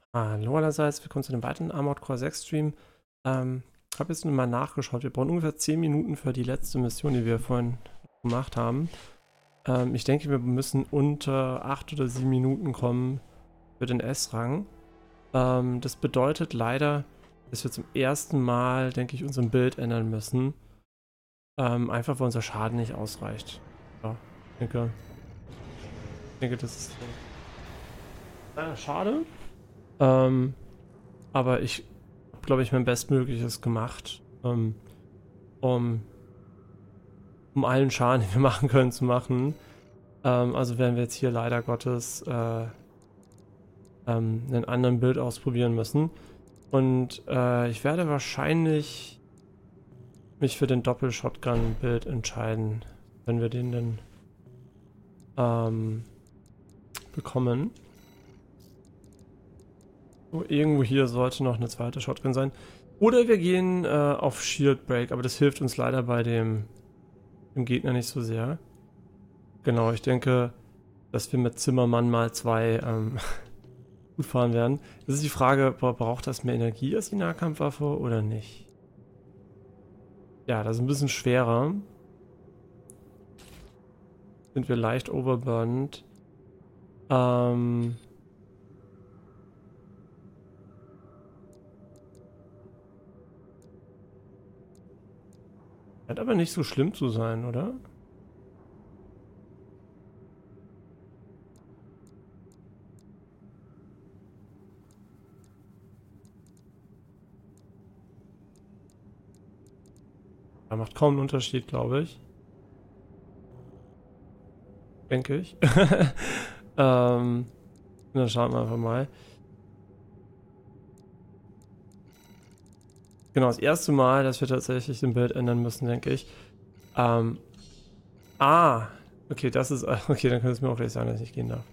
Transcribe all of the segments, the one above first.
Hallo allerseits, willkommen zu dem weiteren Armored Core 6 Stream. Habe jetzt nur mal nachgeschaut, wir brauchen ungefähr 10 Minuten für die letzte Mission, die wir vorhin gemacht haben. Ich denke, wir müssen unter 8 oder 7 Minuten kommen für den S-Rang. Das bedeutet leider, dass wir zum ersten Mal, denke ich, unseren Bild ändern müssen. Einfach weil unser Schaden nicht ausreicht. Ja, ich denke, das ist schade. Aber ich habe, glaube ich, mein Bestmögliches gemacht, um allen Schaden, den wir machen können, zu machen. Also werden wir jetzt hier leider Gottes einen anderen Bild ausprobieren müssen. Und ich werde wahrscheinlich mich für den Doppel-Shotgun-Bild entscheiden, wenn wir den dann bekommen. So, irgendwo hier sollte noch eine zweite Shotgun sein. Oder wir gehen auf Shield Break, aber das hilft uns leider bei dem Gegner nicht so sehr. Genau, ich denke, dass wir mit Zimmermann mal 2 gut fahren werden. Das ist die Frage, braucht das mehr Energie als die Nahkampfwaffe oder nicht? Ja, das ist ein bisschen schwerer. Sind wir leicht overburdened. Scheint aber nicht so schlimm zu sein, oder? Er macht kaum einen Unterschied, glaube ich. Denke ich. Dann schauen wir einfach mal. Genau, das erste Mal, dass wir tatsächlich den Bild ändern müssen, denke ich. Okay, das ist. Okay, dann könntest du mir auch gleich sagen, dass ich nicht gehen darf.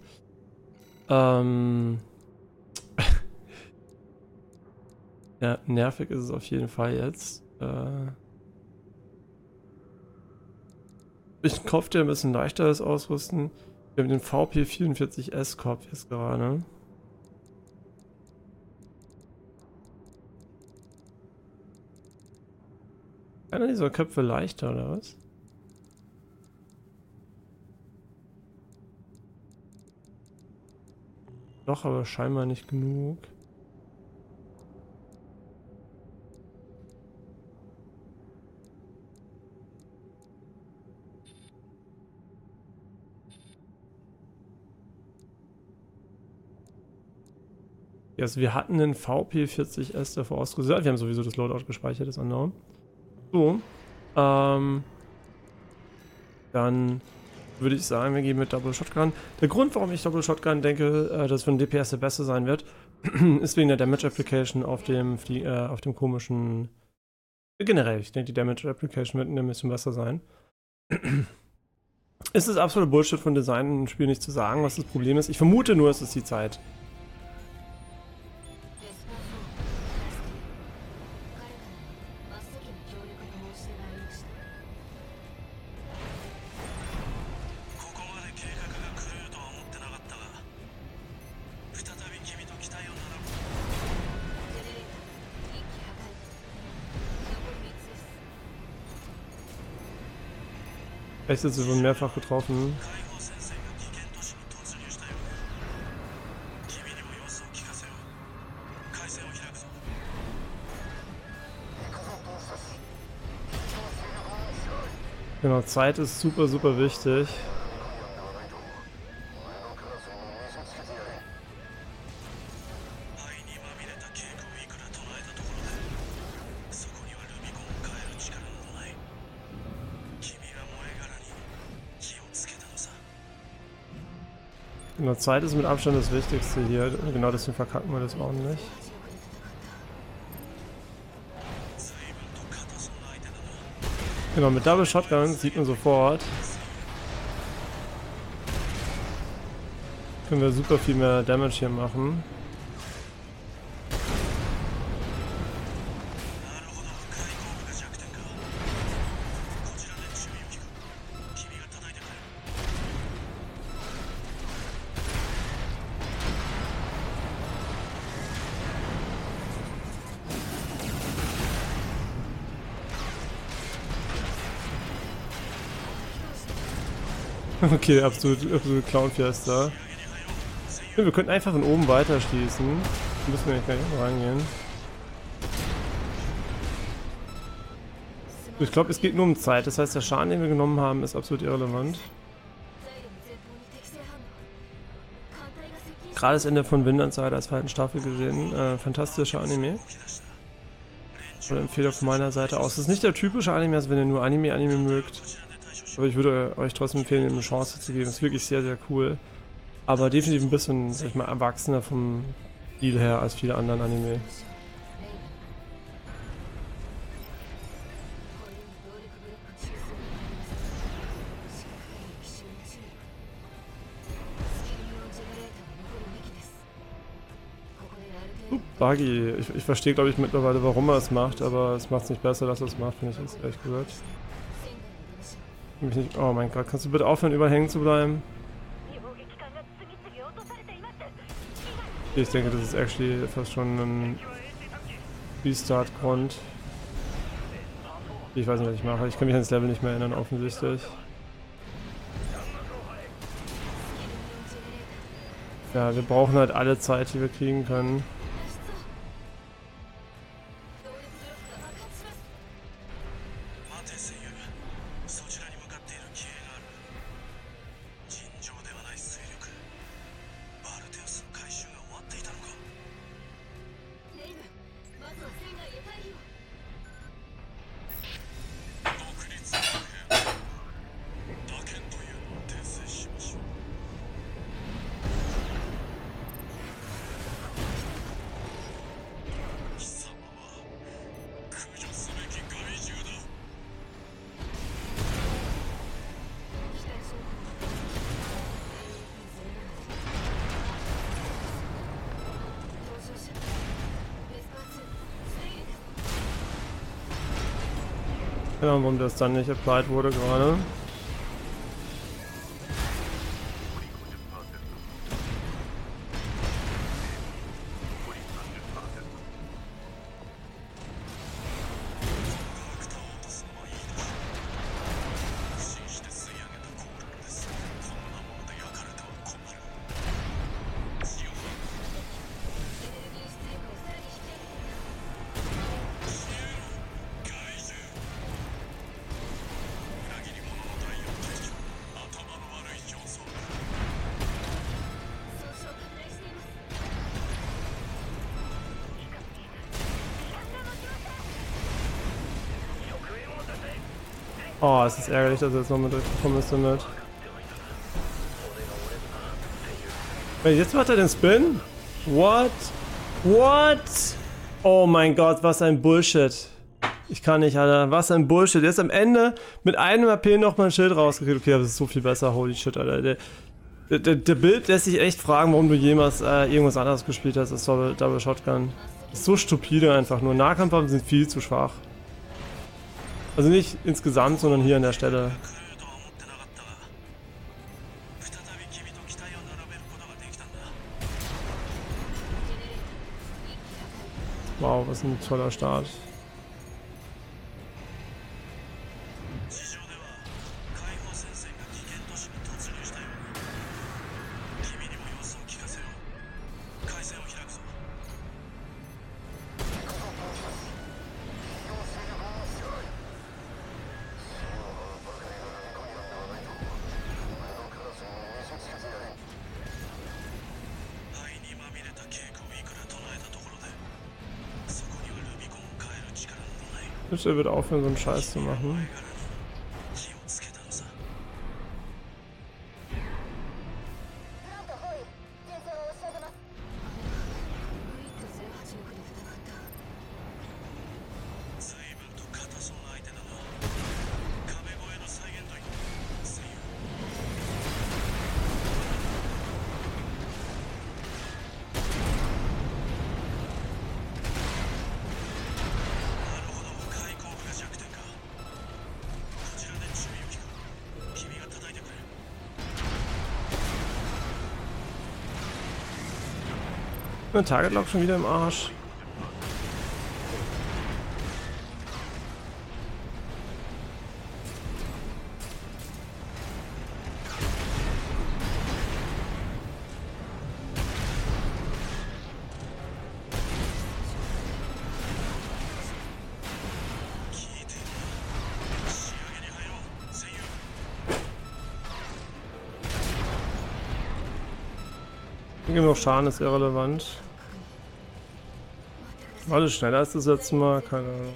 Ja, nervig ist es auf jeden Fall jetzt. Ich Kopf, der ein bisschen leichter ist, ausrüsten. Wir haben den VP44S Kopf jetzt gerade. Einer dieser Köpfe leichter, oder was? Doch, aber scheinbar nicht genug. Ja, also wir hatten den VP40S davor ausgerüstet. Wir haben sowieso das Loadout gespeichert, das andere. So. Dann würde ich sagen, wir gehen mit Double Shotgun. Der Grund, warum ich Double Shotgun denke, dass für den DPS der beste sein wird, ist wegen der Damage Application auf dem komischen. Generell, ich denke, die Damage Application wird ein bisschen besser sein. Es ist absoluter Bullshit von Design im Spiel nicht zu sagen, was das Problem ist. Ich vermute nur, es ist die Zeit. Echt, sind sie schon mehrfach getroffen. Genau, Zeit ist super, super wichtig. Genau, Zeit ist mit Abstand das Wichtigste hier. Genau deswegen verkacken wir das ordentlich. Genau, mit Double Shotgun sieht man sofort. Können wir super viel mehr Damage hier machen. Okay, absolut Clown-Fiesta. Ja, wir könnten einfach von oben weiterschießen. Müssen wir nicht gleich reingehen. Ich glaube, es geht nur um Zeit. Das heißt, der Schaden, den wir genommen haben, ist absolut irrelevant. Gerade das Ende von Vinland Saga der zweiten Staffel gesehen. Fantastischer Anime. Oder Empfehlung von meiner Seite aus. Das ist nicht der typische Anime, also wenn ihr nur Anime mögt. Aber ich würde euch trotzdem empfehlen, ihm eine Chance zu geben. Das ist wirklich sehr, sehr cool. Aber definitiv ein bisschen, sag ich mal, erwachsener vom Stil her als viele anderen Anime. Buggy. Ich verstehe, glaube ich, mittlerweile, warum er es macht, aber es macht es nicht besser, dass er es macht, finde ich jetzt ehrlich gesagt. Oh mein Gott, kannst du bitte aufhören, überall hängen zu bleiben? Ich denke, das ist actually fast schon ein Restart-Grund. Ich weiß nicht, was ich mache. Ich kann mich an das Level nicht mehr erinnern, offensichtlich. Ja, wir brauchen halt alle Zeit, die wir kriegen können. Keine Ahnung, warum das dann nicht applied wurde gerade. Oh, es ist ärgerlich, dass er jetzt noch mit durchgekommen ist damit. Jetzt macht er den Spin? What? What? Oh mein Gott, was ein Bullshit. Ich kann nicht, Alter. Was ein Bullshit. Jetzt am Ende mit einem AP noch mal ein Schild rausgekriegt. Okay, das ist so viel besser. Holy shit, Alter. Der Bild lässt sich echt fragen, warum du jemals irgendwas anderes gespielt hast als Double Shotgun. Das ist so stupide einfach nur. Nahkampfwaffen sind viel zu schwach. Also nicht insgesamt, sondern hier an der Stelle. Wow, was ein toller Start. Er wird aufhören, so einen Scheiß zu machen. Mein Target Lock schon wieder im Arsch. Genug Schaden ist irrelevant. War das schneller als das letzte Mal? Keine Ahnung.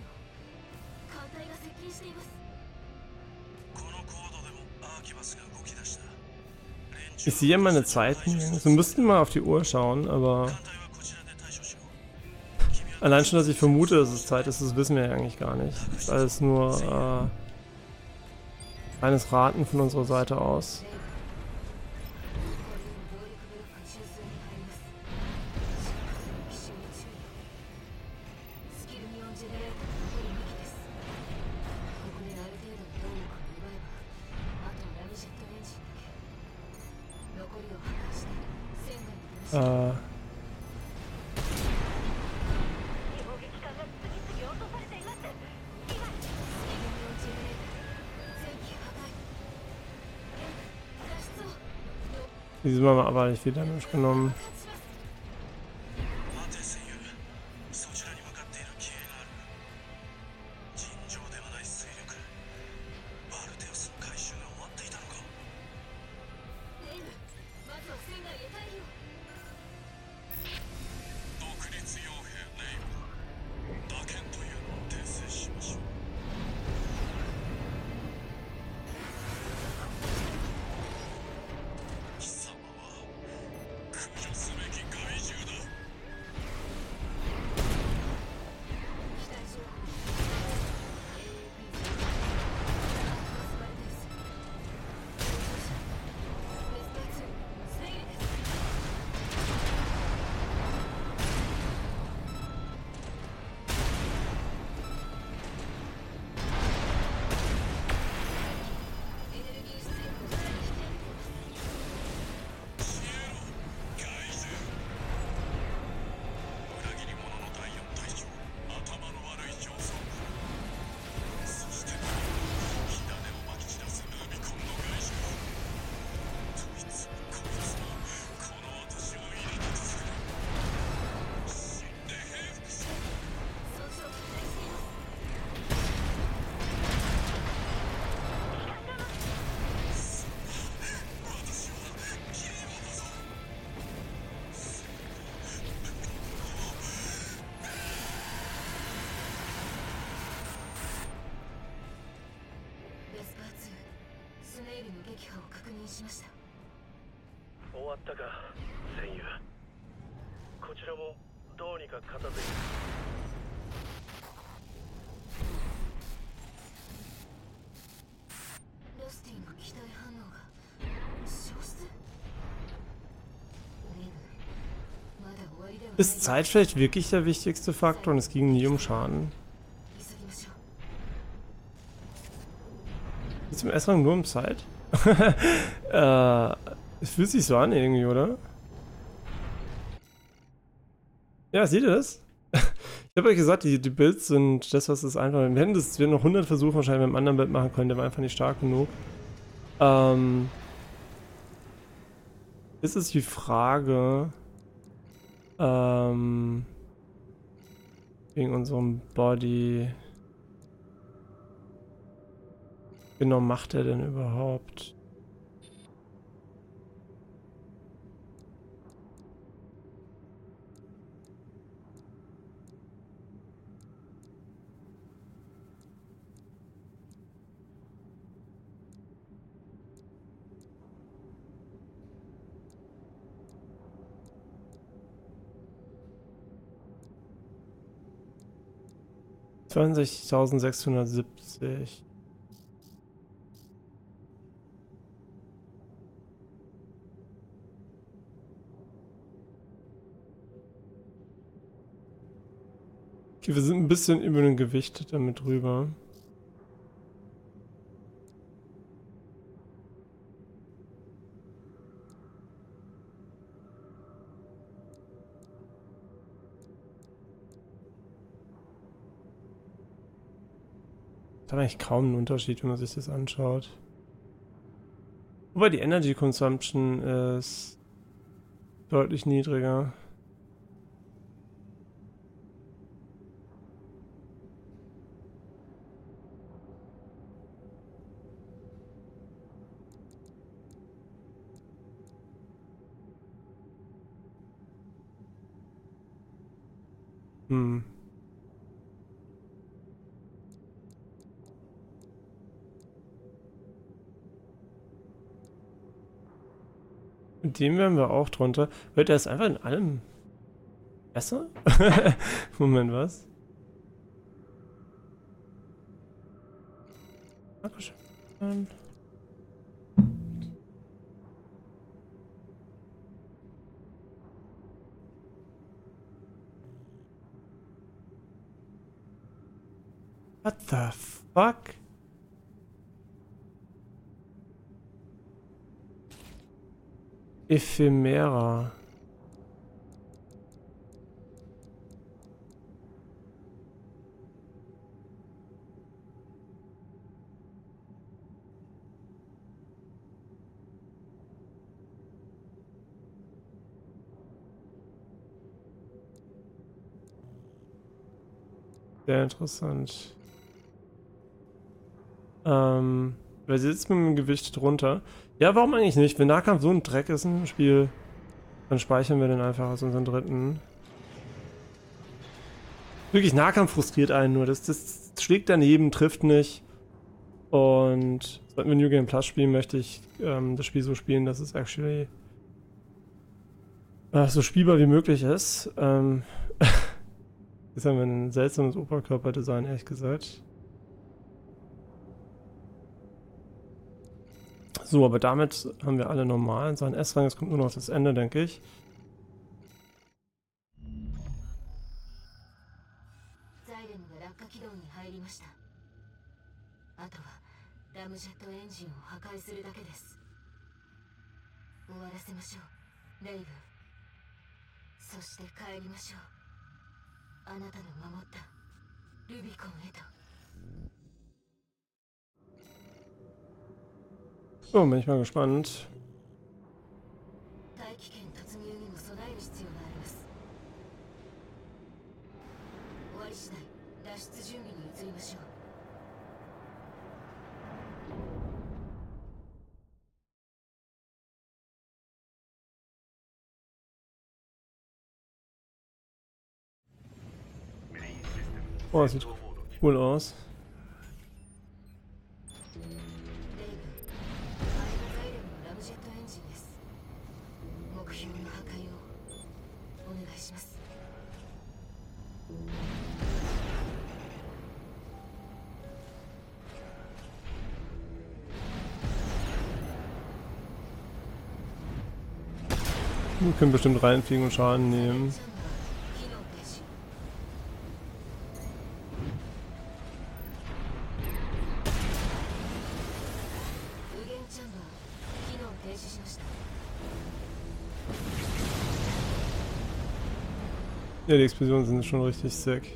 Ich sehe meine Zeiten. Wir müssten mal auf die Uhr schauen, aber allein schon, dass ich vermute, dass es Zeit ist, das wissen wir ja eigentlich gar nicht. Das ist alles nur reines Raten von unserer Seite aus. Diesmal aber nicht viel Damage genommen. Ist Zeit vielleicht wirklich der wichtigste Faktor und es ging nie um Schaden? Ist im S-Rang nur um Zeit? Es fühlt sich so an irgendwie, oder? Ja, seht ihr das? Ich habe euch gesagt, die Builds sind das, was es einfach... Wir hätten das, wir noch 100 Versuche wahrscheinlich mit einem anderen Bild machen können, der war einfach nicht stark genug. Ist es die Frage... wegen unserem Body... Genau macht er denn überhaupt? $62.670. Okay, wir sind ein bisschen über den Gewicht damit drüber. Da hat eigentlich kaum einen Unterschied, wenn man sich das anschaut. Wobei die Energy Consumption ist deutlich niedriger. Hm. Mit dem wären wir auch drunter. Wird er ist einfach in allem besser? Moment, was? Dankeschön. What the fuck? Ephemera. Sehr interessant. Weil sie sitzt mit dem Gewicht drunter. Ja, warum eigentlich nicht? Wenn Nahkampf so ein Dreck ist im Spiel, dann speichern wir den einfach als unseren dritten. Wirklich, Nahkampf frustriert einen nur. Das schlägt daneben, trifft nicht. Und sollten wir New Game Plus spielen, möchte ich das Spiel so spielen, dass es actually so spielbar wie möglich ist. Jetzt haben wir ein seltsames Oberkörperdesign, ehrlich gesagt. So, aber damit haben wir alle normalen Sachen. S-Rang, es kommt nur noch das Ende, denke ich. So, bin ich mal gespannt. Oh, das sieht cool aus. Wir können bestimmt reinfliegen und Schaden nehmen. Ja, die Explosionen sind schon richtig sick.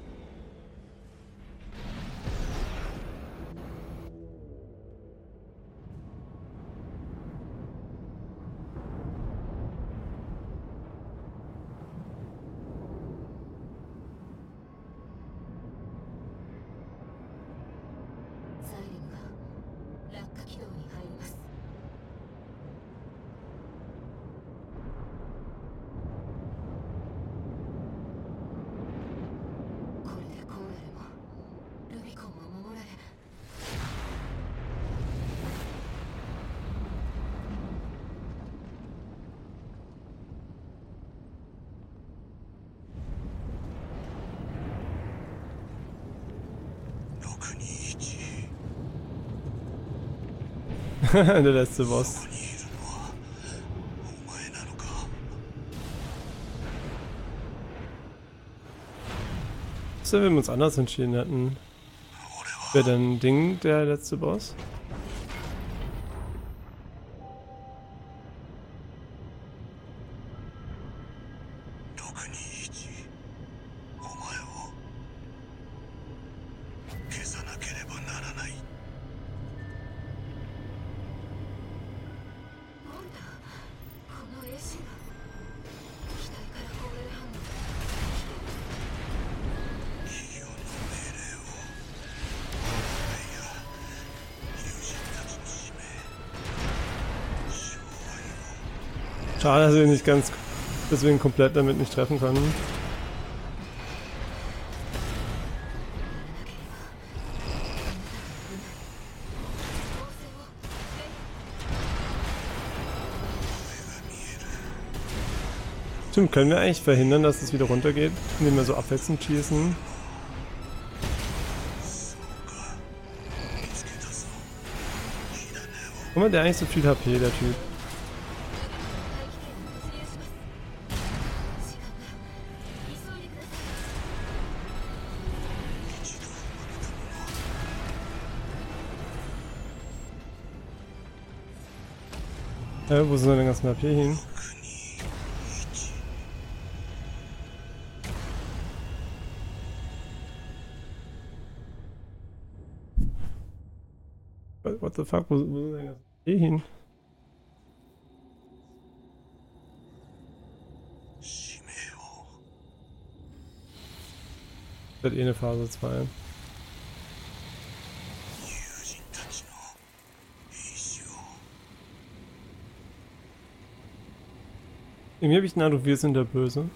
Der letzte Boss. Was wenn wir uns anders entschieden hätten? Wäre denn Ding der letzte Boss? Schade, dass wir nicht ganz deswegen komplett damit nicht treffen können. Stimmt, können wir eigentlich verhindern, dass es wieder runtergeht, indem wir so abwechselnd schießen? Guck mal, der hat eigentlich so viel HP, der Typ. Wo sind denn ganzen HP hin? What the fuck, wo sind denn ganzen HP hin? Das hat eh eine Phase 2. Irgendwie habe ich den Eindruck, wir sind der Böse.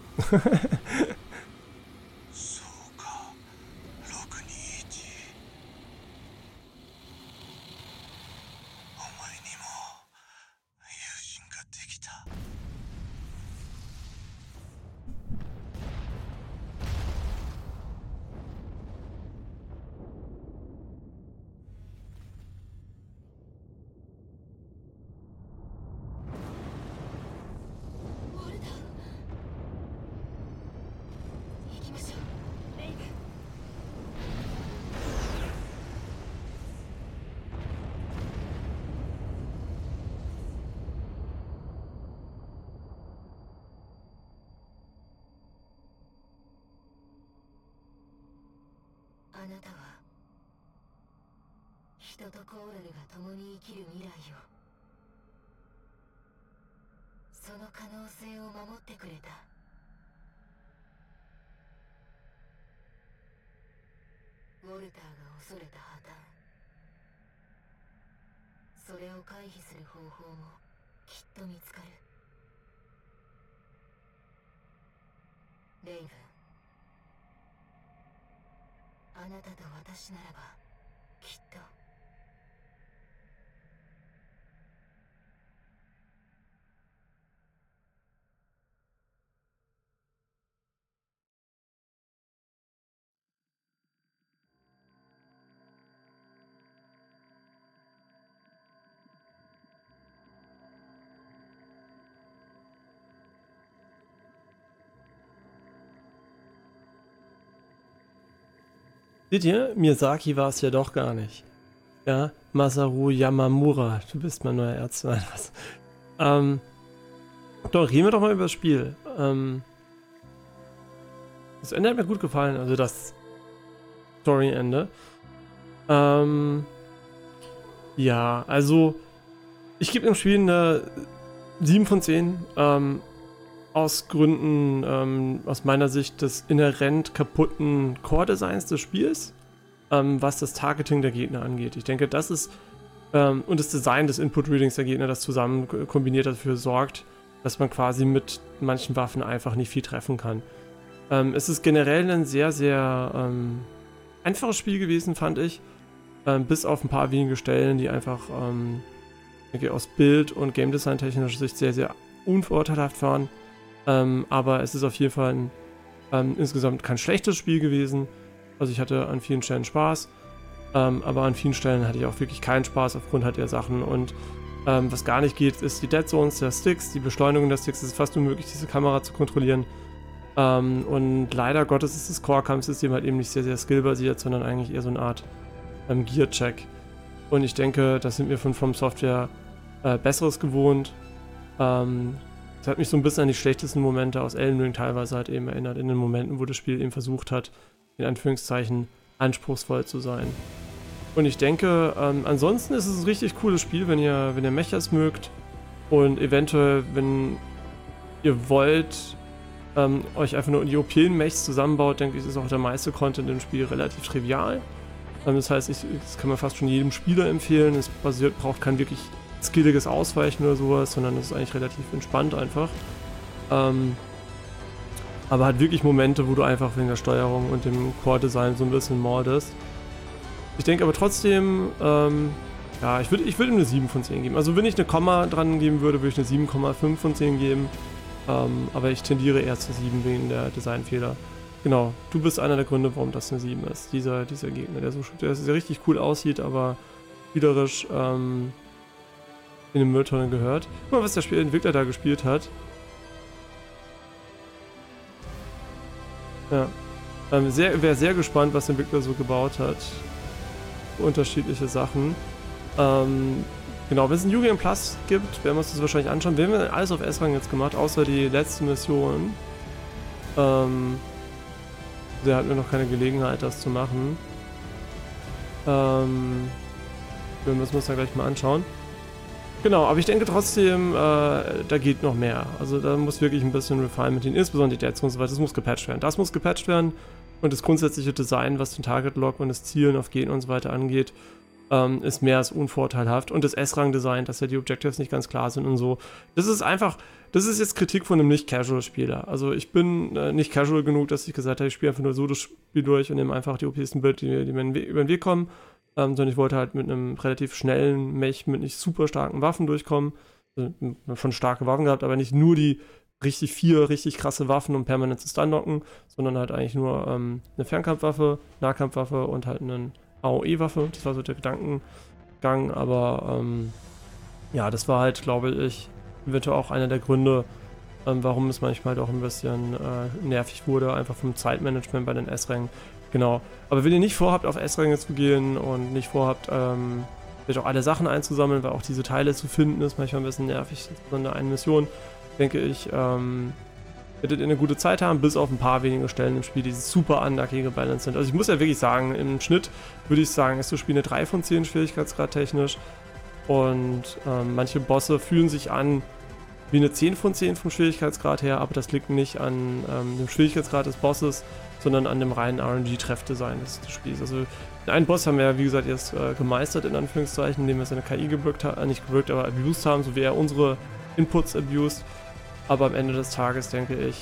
Seht ihr? Miyazaki war es ja doch gar nicht. Ja, Masaru Yamamura, du bist mein neuer Ärzte. Doch, reden wir doch mal über das Spiel. Das Ende hat mir gut gefallen, also das Story-Ende. Ja, also ich gebe dem Spiel eine 7 von 10. Aus Gründen, aus meiner Sicht, des inhärent kaputten Core-Designs des Spiels, was das Targeting der Gegner angeht. Ich denke, das ist, und das Design des Input-Readings der Gegner, das zusammen kombiniert dafür sorgt, dass man quasi mit manchen Waffen einfach nicht viel treffen kann. Es ist generell ein sehr, sehr einfaches Spiel gewesen, fand ich. Bis auf ein paar wenige Stellen, die einfach aus Bild- und Game-Design technischer Sicht sehr, sehr unvorteilhaft waren. Aber es ist auf jeden Fall insgesamt kein schlechtes Spiel gewesen. Also ich hatte an vielen Stellen Spaß, aber an vielen Stellen hatte ich auch wirklich keinen Spaß aufgrund halt der Sachen. Und was gar nicht geht, ist die Dead Zones der Sticks, die Beschleunigung der Sticks. Es ist fast unmöglich, diese Kamera zu kontrollieren. Und leider Gottes ist das Core-Kampfsystem halt eben nicht sehr, sehr skillbasiert, sondern eigentlich eher so eine Art Gear-Check. Und ich denke, da sind wir von From Software Besseres gewohnt. Das hat mich so ein bisschen an die schlechtesten Momente aus Elden Ring teilweise halt eben erinnert, in den Momenten, wo das Spiel eben versucht hat, in Anführungszeichen anspruchsvoll zu sein. Und ich denke, ansonsten ist es ein richtig cooles Spiel, wenn ihr Mechas mögt und eventuell, wenn ihr wollt, euch einfach nur die OP-Mechs zusammenbaut, denke ich, ist auch der meiste Content im Spiel relativ trivial. Das heißt, das kann man fast schon jedem Spieler empfehlen. Es braucht kein wirklich skilliges Ausweichen oder sowas, sondern es ist eigentlich relativ entspannt einfach. Aber hat wirklich Momente, wo du einfach wegen der Steuerung und dem Core-Design so ein bisschen mordest. Ich denke aber trotzdem, ja, ich würd ihm eine 7 von 10 geben. Also wenn ich eine Komma dran geben würde, würde ich eine 7,5 von 10 geben. Aber ich tendiere eher zu 7 wegen der Designfehler. Genau, du bist einer der Gründe, warum das eine 7 ist. Dieser Gegner, der sehr richtig cool aussieht, aber spielerisch in eine Mülltonne gehört. Guck mal, was der Entwickler da gespielt hat. Ja. Wäre sehr gespannt, was der Entwickler so gebaut hat. Unterschiedliche Sachen. Genau, wenn es ein New Game Plus gibt, werden wir uns das wahrscheinlich anschauen. Wir haben alles auf S-Rang jetzt gemacht, außer die letzte Mission. Der hat mir noch keine Gelegenheit, das zu machen. Wir müssen uns da gleich mal anschauen. Genau, aber ich denke trotzdem, da geht noch mehr. Also da muss wirklich ein bisschen Refinement hin, insbesondere die Deads und so weiter. Das muss gepatcht werden. Das muss gepatcht werden und das grundsätzliche Design, was den Target-Lock und das Zielen auf Gegner und so weiter angeht, ist mehr als unvorteilhaft. Und das S-Rang-Design, dass ja die Objectives nicht ganz klar sind und so. Das ist einfach, das ist jetzt Kritik von einem Nicht-Casual-Spieler. Also ich bin nicht casual genug, dass ich gesagt habe, ich spiele einfach nur so das Spiel durch und nehme einfach die OPsten Bild, die mir über den Weg kommen. Sondern ich wollte halt mit einem relativ schnellen Mech mit nicht super starken Waffen durchkommen. Also, schon starke Waffen gehabt, aber nicht nur die richtig krasse Waffen, um permanent zu stunlocken, sondern halt eigentlich nur eine Fernkampfwaffe, Nahkampfwaffe und halt eine AOE-Waffe. Das war so der Gedankengang, aber ja, das war halt, glaube ich, eventuell auch einer der Gründe, warum es manchmal doch ein bisschen nervig wurde, einfach vom Zeitmanagement bei den S-Rängen. Genau. Aber wenn ihr nicht vorhabt, auf S-Ränge zu gehen und nicht vorhabt, vielleicht auch alle Sachen einzusammeln, weil auch diese Teile zu finden ist manchmal ein bisschen nervig, insbesondere eine Mission, denke ich, werdet ihr eine gute Zeit haben, bis auf ein paar wenige Stellen im Spiel, die super unlucky gebalanced sind. Also ich muss ja wirklich sagen, im Schnitt würde ich sagen, ist das Spiel eine 3 von 10 Schwierigkeitsgrad technisch und manche Bosse fühlen sich an wie eine 10 von 10 vom Schwierigkeitsgrad her, aber das liegt nicht an dem Schwierigkeitsgrad des Bosses, sondern an dem reinen RNG-Treff-Design des Spiels. Also einen Boss haben wir ja, wie gesagt, erst gemeistert, in Anführungszeichen, indem wir seine KI nicht gebürgt, aber abused haben, so wie er unsere Inputs abused. Aber am Ende des Tages denke ich,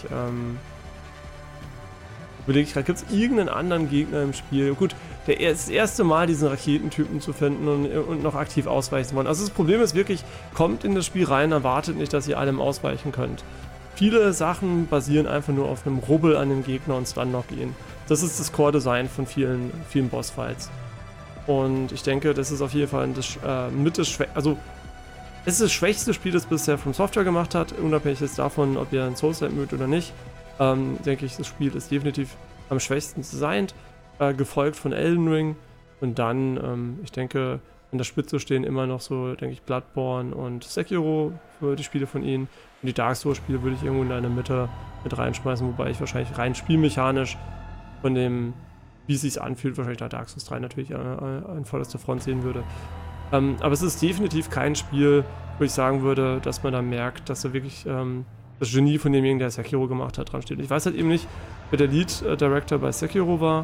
überlege ich gerade, gibt es irgendeinen anderen Gegner im Spiel? Gut, das erste Mal diesen Raketentypen zu finden und noch aktiv ausweichen wollen. Also das Problem ist wirklich, kommt in das Spiel rein, erwartet nicht, dass ihr allem ausweichen könnt. Viele Sachen basieren einfach nur auf einem Rubbel an den Gegner und Stunlock ihn. Das ist das Core-Design von vielen Bossfights. Und ich denke, das ist auf jeden Fall also es ist das schwächste Spiel, das bisher From Software gemacht hat, unabhängig jetzt davon, ob ihr ein Souls-like mögt oder nicht. Denke ich, das Spiel ist definitiv am schwächsten designt, gefolgt von Elden Ring. Und dann, ich denke, an der Spitze stehen immer noch so, denke ich, Bloodborne und Sekiro für die Spiele von ihnen. Und die Dark Souls-Spiele würde ich irgendwo in der Mitte mit reinschmeißen, wobei ich wahrscheinlich rein spielmechanisch von dem, wie es sich anfühlt, wahrscheinlich da Dark Souls 3 natürlich an vorderster Front sehen würde. Aber es ist definitiv kein Spiel, wo ich sagen würde, dass man da merkt, dass da wirklich das Genie von demjenigen, der Sekiro gemacht hat, dran steht. Ich weiß halt eben nicht, wer der Lead Director bei Sekiro war.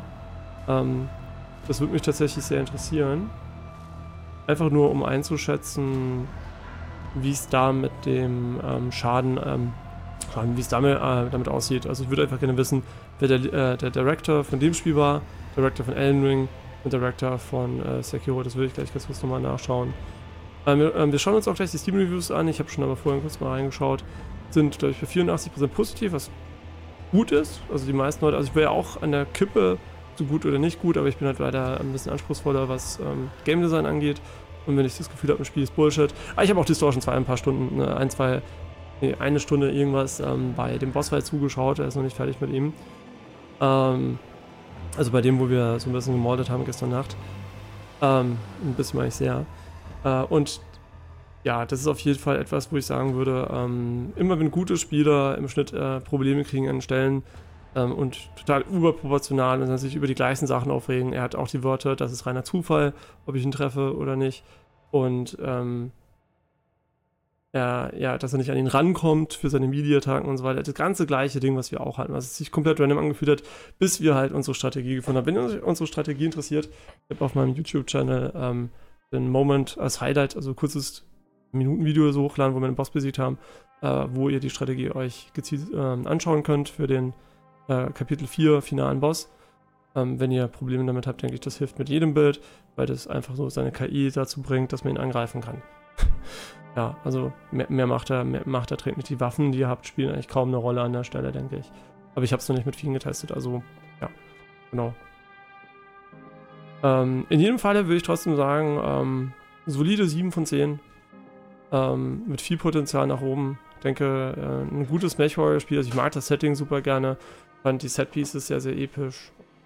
Das würde mich tatsächlich sehr interessieren. Einfach nur, um einzuschätzen, wie es da mit dem Schaden, wie es damit aussieht. Also ich würde einfach gerne wissen, wer der Director von dem Spiel war, Director von Elden Ring und Director von Sekiro. Das würde ich gleich ganz kurz nochmal nachschauen. Wir schauen uns auch gleich die Steam-Reviews an. Ich habe schon aber vorhin kurz mal reingeschaut. Sind, glaube ich, für 84% positiv, was gut ist. Also die meisten Leute, also ich wäre ja auch an der Kippe, so gut oder nicht gut, aber ich bin halt leider ein bisschen anspruchsvoller, was Game Design angeht. Und wenn ich das Gefühl habe, ein Spiel ist Bullshit. Aber ich habe auch die Story schon ein paar Stunden, eine Stunde irgendwas bei dem Bossfight zugeschaut. Er ist noch nicht fertig mit ihm. Also bei dem, wo wir so ein bisschen gemordet haben gestern Nacht. Ein bisschen meine ich sehr. Und ja, das ist auf jeden Fall etwas, wo ich sagen würde, immer wenn gute Spieler im Schnitt Probleme kriegen an Stellen und total überproportional und dann sich über die gleichen Sachen aufregen. Er hat auch die Wörter, das ist reiner Zufall, ob ich ihn treffe oder nicht. Und ja, dass er nicht an ihn rankommt für seine Media-Attacken und so weiter. Das ganze gleiche Ding, was wir auch hatten, was sich komplett random angefühlt hat, bis wir halt unsere Strategie gefunden haben. Wenn euch unsere Strategie interessiert, ich habe auf meinem YouTube-Channel den Moment als Highlight, also kurzes Minutenvideo so hochladen, wo wir den Boss besiegt haben, wo ihr die Strategie euch gezielt anschauen könnt für den Kapitel 4 finalen Boss. Wenn ihr Probleme damit habt, denke ich, das hilft mit jedem Bild, weil das einfach so seine KI dazu bringt, dass man ihn angreifen kann. ja, also mehr macht er trägt nicht. Die Waffen, die ihr habt, spielen eigentlich kaum eine Rolle an der Stelle, denke ich. Aber ich habe es noch nicht mit vielen getestet, also ja, genau. In jedem Falle würde ich trotzdem sagen, solide 7 von 10. Mit viel Potenzial nach oben. Ich denke, ein gutes Mech-Warrior-Spiel. Also ich mag das Setting super gerne. Fand die Set-Pieces sehr, sehr episch.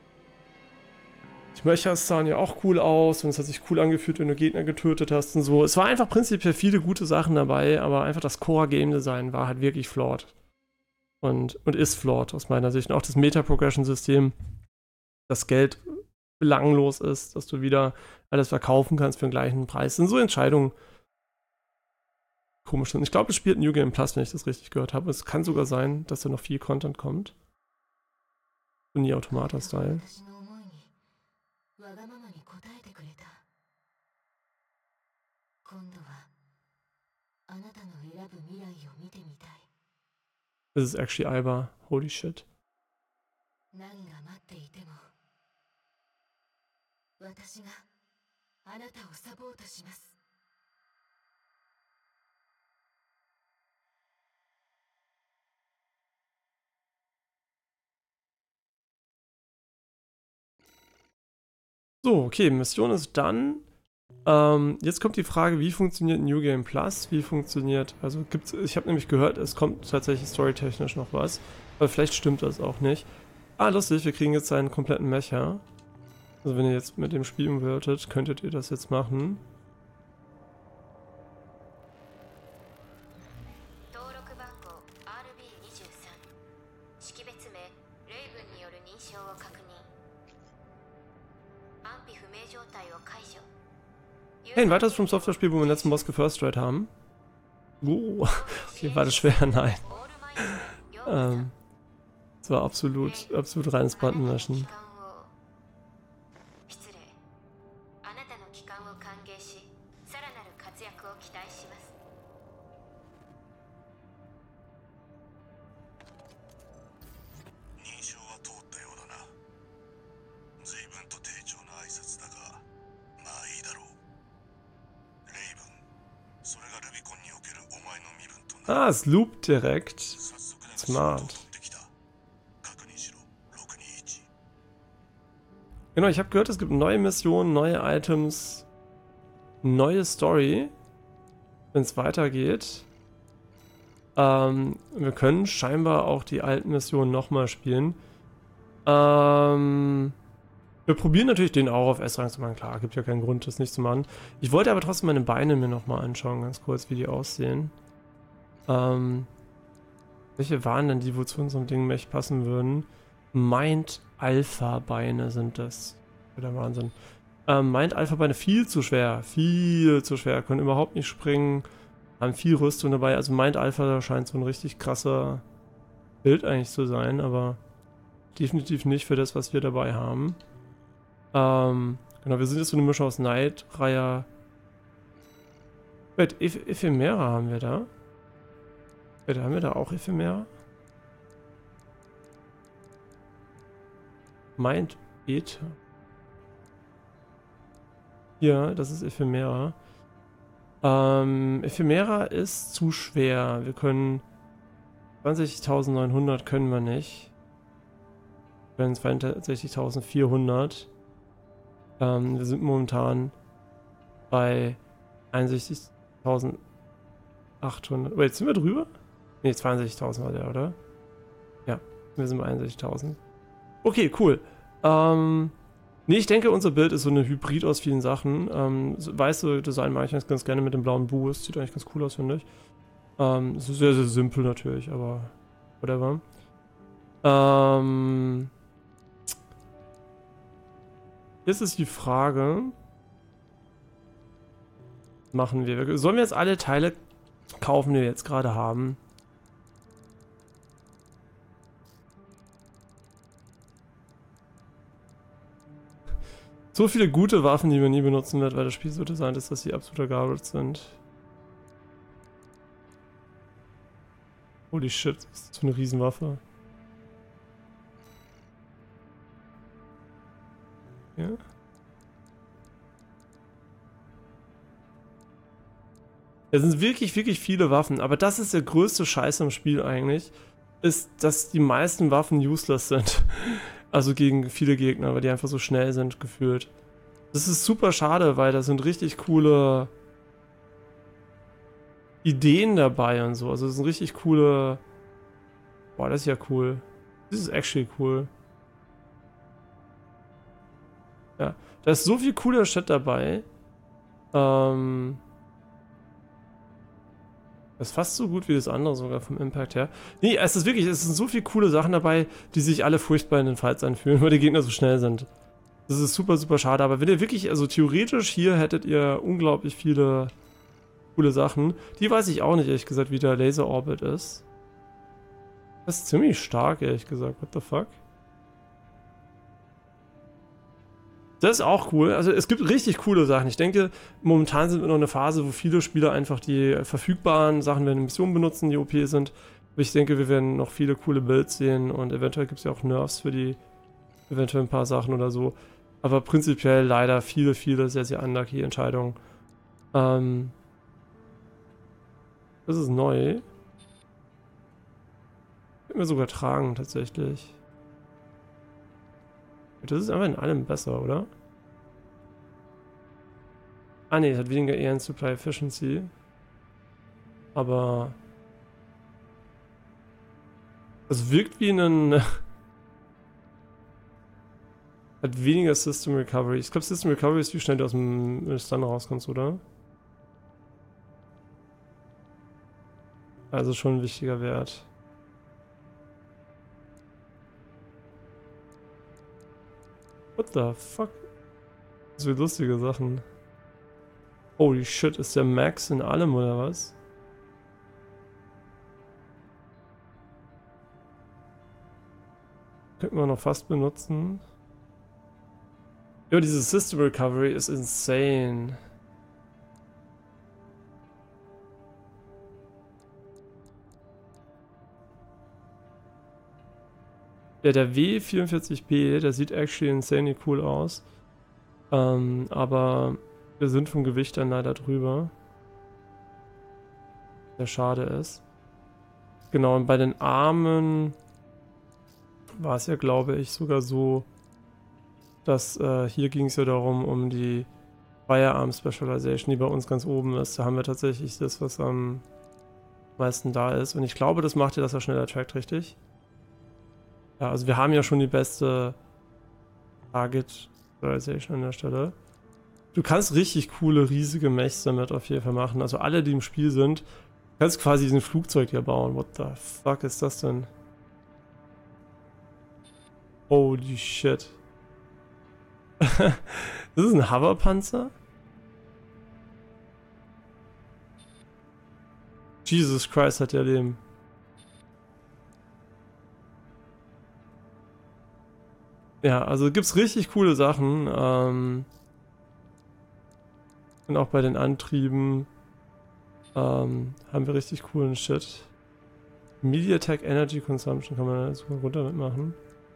Die Mechas sahen ja auch cool aus und es hat sich cool angefühlt, wenn du Gegner getötet hast und so. Es war einfach prinzipiell viele gute Sachen dabei, aber einfach das Core-Game-Design war halt wirklich flawed. Und ist flawed aus meiner Sicht. Und auch das Meta-Progression-System, das Geld belanglos ist, dass du wieder alles verkaufen kannst für den gleichen Preis. Das sind so Entscheidungen, komisch sind. Ich glaube, es spielt New Game Plus, wenn ich das richtig gehört habe. Es kann sogar sein, dass da noch viel Content kommt. Und nie Automata-Style. This is actually Alba. Holy shit. So, okay, Mission ist dann. Jetzt kommt die Frage, wie funktioniert New Game Plus? Wie funktioniert, also gibt's, ich habe nämlich gehört, es kommt tatsächlich storytechnisch noch was, aber vielleicht stimmt das auch nicht. Ah, lustig, wir kriegen jetzt einen kompletten Mecha. Also wenn ihr jetzt mit dem spielen würdet, könntet ihr das jetzt machen. Hey, ein weiteres From Software-Spiel, wo wir den letzten Boss gefirst-rate haben. Oh, okay, war das schwer? Nein. Das war absolut reines Button-Mischen. Ah, es loopt direkt. Smart. Genau, ich habe gehört, es gibt neue Missionen, neue Items, neue Story, wenn es weitergeht. Wir können scheinbar auch die alten Missionen nochmal spielen. Wir probieren natürlich den auch auf S-Rang zu machen. Klar, gibt ja keinen Grund, das nicht zu machen. Ich wollte aber trotzdem meine Beine mir nochmal anschauen, ganz kurz, wie die aussehen. Welche waren denn die, wo zu unserem Ding Mech passen würden? Mind Alpha Beine sind das. Der Wahnsinn. Mind Alpha Beine viel zu schwer. Viel zu schwer. Können überhaupt nicht springen. Haben viel Rüstung dabei. Also Mind Alpha scheint so ein richtig krasser Bild eigentlich zu sein, aber definitiv nicht für das, was wir dabei haben. Genau, wir sind jetzt so eine Mischung aus Knight, Raya. Wait, Ephemera haben wir da? Wait, haben wir da auch Ephemera? Mind Ether. Hier, das ist Ephemera. Ephemera ist zu schwer. Wir können 20.900 können wir nicht. Wir können 62.400. Wir sind momentan bei 61.800. Wait, sind wir drüber? Ne, 62.000 war der, oder? Ja, wir sind bei 61.000. Okay, cool. Nee, ich denke, unser Bild ist so eine Hybrid aus vielen Sachen. Weiße Design mache ich ganz gerne mit dem blauen Boost. Sieht eigentlich ganz cool aus, finde ich. Es ist sehr, sehr simpel natürlich, aber whatever. Jetzt ist die Frage, machen wir? Sollen wir jetzt alle Teile kaufen, die wir jetzt gerade haben? So viele gute Waffen, die man nie benutzen wird, weil das Spiel so designt ist, dass sie absoluter Garbage sind. Holy shit, das ist so eine Riesenwaffe. Ja. Da sind wirklich, wirklich viele Waffen. Aber das ist der größte Scheiß im Spiel eigentlich. Ist, dass die meisten Waffen useless sind. Also gegen viele Gegner, weil die einfach so schnell sind, gefühlt. Das ist super schade, weil da sind richtig coole Ideen dabei und so. Also das sind richtig coole... Boah, das ist ja cool. Das ist actually cool. Ja, da ist so viel cooler Shit dabei. Das ist fast so gut wie das andere sogar vom Impact her. Nee, es ist wirklich, es sind so viele coole Sachen dabei, die sich alle furchtbar in den Fights anfühlen, weil die Gegner so schnell sind. Das ist super, super schade. Aber wenn ihr wirklich, also theoretisch hier hättet ihr unglaublich viele coole Sachen. Die weiß ich auch nicht, ehrlich gesagt, wie der Laser Orbit ist. Das ist ziemlich stark, ehrlich gesagt. What the fuck? Das ist auch cool. Also es gibt richtig coole Sachen. Ich denke, momentan sind wir noch in einer Phase, wo viele Spieler einfach die verfügbaren Sachen während der Mission benutzen, die OP sind. Aber ich denke, wir werden noch viele coole Builds sehen und eventuell gibt es ja auch Nerfs für die, eventuell ein paar Sachen oder so. Aber prinzipiell leider viele, viele sehr, sehr unlucky Entscheidungen. Das ist neu. Könnten wir sogar tragen, tatsächlich. Das ist einfach in allem besser, oder? Ah ne, es hat weniger eher Supply Efficiency. Aber... es wirkt wie ein... hat weniger System Recovery. Ich glaube, System Recovery ist, wie schnell du aus dem Stun rauskommst, oder? Also schon ein wichtiger Wert. What the fuck? So lustige Sachen. Holy shit, ist der Max in allem oder was? Könnten wir noch fast benutzen. Ja, dieses System Recovery ist insane. Ja, der W44B, der sieht actually insanely cool aus. Aber wir sind vom Gewicht dann leider drüber. Sehr schade ist. Genau, und bei den Armen war es ja, glaube ich, sogar so, dass hier ging es ja darum, um die Firearm Specialization, die bei uns ganz oben ist. Da haben wir tatsächlich das, was am meisten da ist. Und ich glaube, das macht ja, dass er schneller trackt, richtig? Ja, also wir haben ja schon die beste Target Specialization an der Stelle. Du kannst richtig coole, riesige Mechs damit auf jeden Fall machen. Also alle, die im Spiel sind, kannst quasi diesen Flugzeug hier bauen. What the fuck ist das denn? Holy shit. Das ist ein Hoverpanzer? Jesus Christ, hat der Leben. Ja, also gibt's richtig coole Sachen. Und auch bei den Antrieben haben wir richtig coolen Shit. MediaTek Energy Consumption kann man sogar runter mitmachen.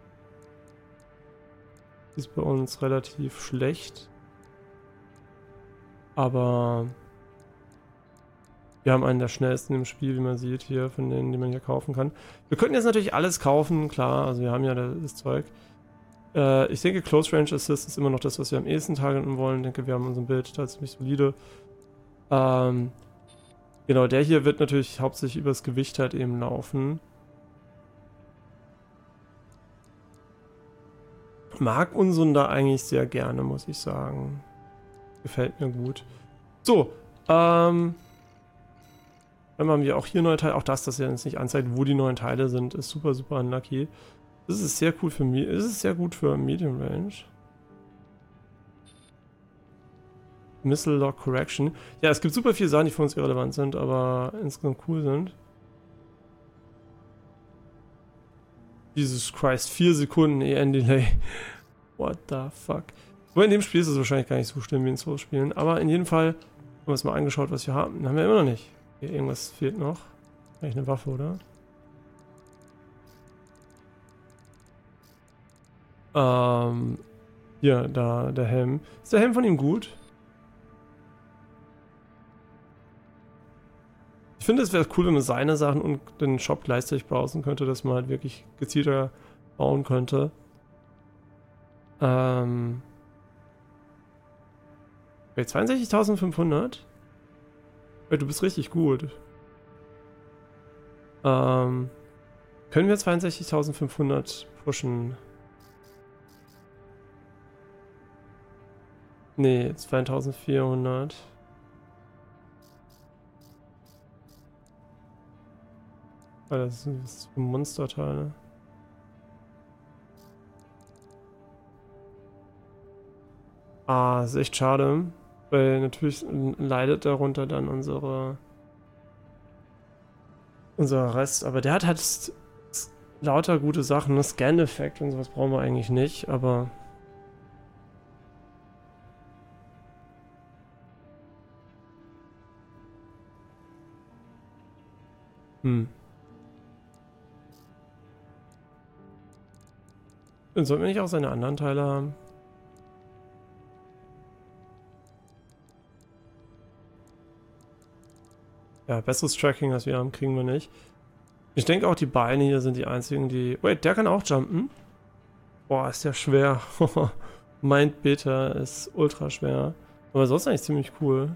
Ist bei uns relativ schlecht. Aber wir haben einen der schnellsten im Spiel, wie man sieht hier, von denen, die man hier kaufen kann. Wir könnten jetzt natürlich alles kaufen, klar, also wir haben ja das Zeug. Ich denke, Close Range Assist ist immer noch das, was wir am ehesten targeten wollen. Ich denke, wir haben unser Bild da ziemlich solide. Genau, der hier wird natürlich hauptsächlich übers Gewicht halt eben laufen. Mag unseren da eigentlich sehr gerne, muss ich sagen. Gefällt mir gut. So, dann haben wir auch hier neue Teile. Auch das ja jetzt nicht anzeigt, wo die neuen Teile sind, ist super, super unlucky. Das ist sehr cool für mich. Das ist sehr gut für Medium Range. Missile Lock Correction. Ja, es gibt super viele Sachen, die für uns irrelevant sind, aber insgesamt cool sind. Jesus Christ, 4 Sekunden EN-Delay. What the fuck. Aber in dem Spiel ist es wahrscheinlich gar nicht so schlimm wie in Souls-Spielen. Aber in jedem Fall haben wir uns mal angeschaut, was wir haben. Haben wir immer noch nicht. Hier, irgendwas fehlt noch. Eigentlich eine Waffe, oder? Ja, da, der Helm. Ist der Helm von ihm gut? finde, es wäre cool, wenn man seine Sachen und den Shop gleichzeitig browsen könnte, dass man halt wirklich gezielter bauen könnte. Okay, 62.500? Du bist richtig gut. Können wir 62.500 pushen? Nee, 2.400. Weil das ist ein Monsterteil, ne? Ah, ist echt schade. Weil natürlich leidet darunter dann unser Rest. Aber der hat halt lauter gute Sachen. Ne? Scan-Effekt und sowas brauchen wir eigentlich nicht, aber. Dann sollten wir nicht auch seine anderen Teile haben? Ja, besseres Tracking, als wir haben, kriegen wir nicht. Ich denke auch, die Beine hier sind die einzigen, die... Wait, der kann auch jumpen? Boah, ist der schwer. Mind Beta ist ultra schwer. Aber sonst eigentlich ziemlich cool.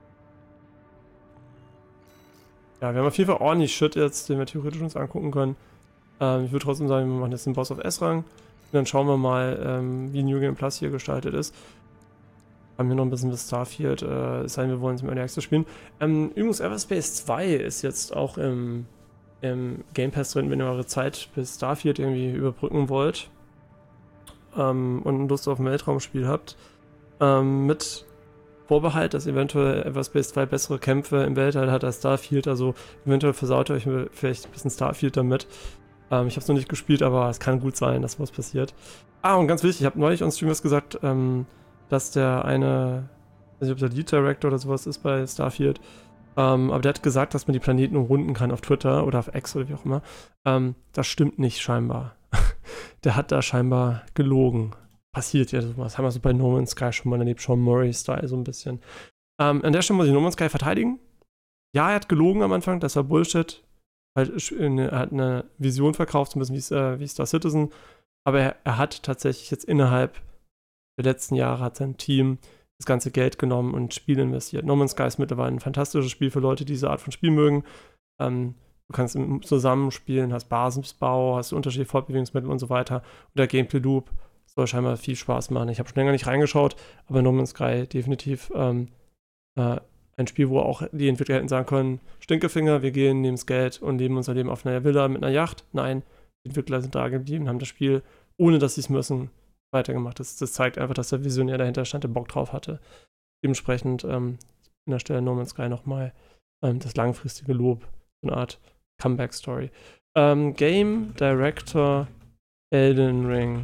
Ja, wir haben auf jeden Fall ordentlich Shit jetzt, den wir theoretisch uns angucken können. Ich würde trotzdem sagen, wir machen jetzt den Boss auf S-Rang. Und dann schauen wir mal, wie New Game Plus hier gestaltet ist. Haben wir noch ein bisschen bis Starfield, es sei denn, wir wollen es im Early Access spielen. Übrigens, Everspace 2 ist jetzt auch im Game Pass drin, wenn ihr eure Zeit bis Starfield irgendwie überbrücken wollt. Und Lust auf ein Weltraumspiel habt. Mit Vorbehalt, dass eventuell Everspace 2 bessere Kämpfe im Weltall hat als Starfield. Also eventuell versaut ihr euch vielleicht ein bisschen Starfield damit. Ich habe es noch nicht gespielt, aber es kann gut sein, dass was passiert. Ah, und ganz wichtig, ich habe neulich on Stream was gesagt, dass der eine, ich weiß nicht, ob der Lead Director oder sowas ist bei Starfield, aber der hat gesagt, dass man die Planeten umrunden kann auf Twitter oder auf X oder wie auch immer. Das stimmt nicht scheinbar. Der hat da scheinbar gelogen. Passiert ja sowas. Haben wir so bei No Man's Sky schon mal erlebt, Sean Murray-Style so ein bisschen. An der Stelle muss ich No Man's Sky verteidigen. Ja, er hat gelogen am Anfang, das war Bullshit. Er hat eine Vision verkauft, so ein bisschen wie Star Citizen. Aber er hat tatsächlich jetzt innerhalb der letzten Jahre hat sein Team das ganze Geld genommen und Spiele investiert. No Man's Sky ist mittlerweile ein fantastisches Spiel für Leute, die diese Art von Spiel mögen. Du kannst zusammenspielen, hast Basisbau, hast unterschiedliche Fortbewegungsmittel und so weiter. Und der Gameplay Loop soll scheinbar viel Spaß machen. Ich habe schon länger nicht reingeschaut, aber No Man's Sky definitiv ein Spiel, wo auch die Entwickler hätten sagen können, Stinkefinger, wir gehen, nehmen das Geld und leben unser Leben auf einer Villa mit einer Yacht. Nein, die Entwickler sind da geblieben, haben das Spiel, ohne dass sie es müssen, weitergemacht. Das zeigt einfach, dass der Visionär dahinter stand, der Bock drauf hatte. Dementsprechend an der Stelle No Man's Sky nochmal das langfristige Lob, so eine Art Comeback-Story. Game Director Elden Ring.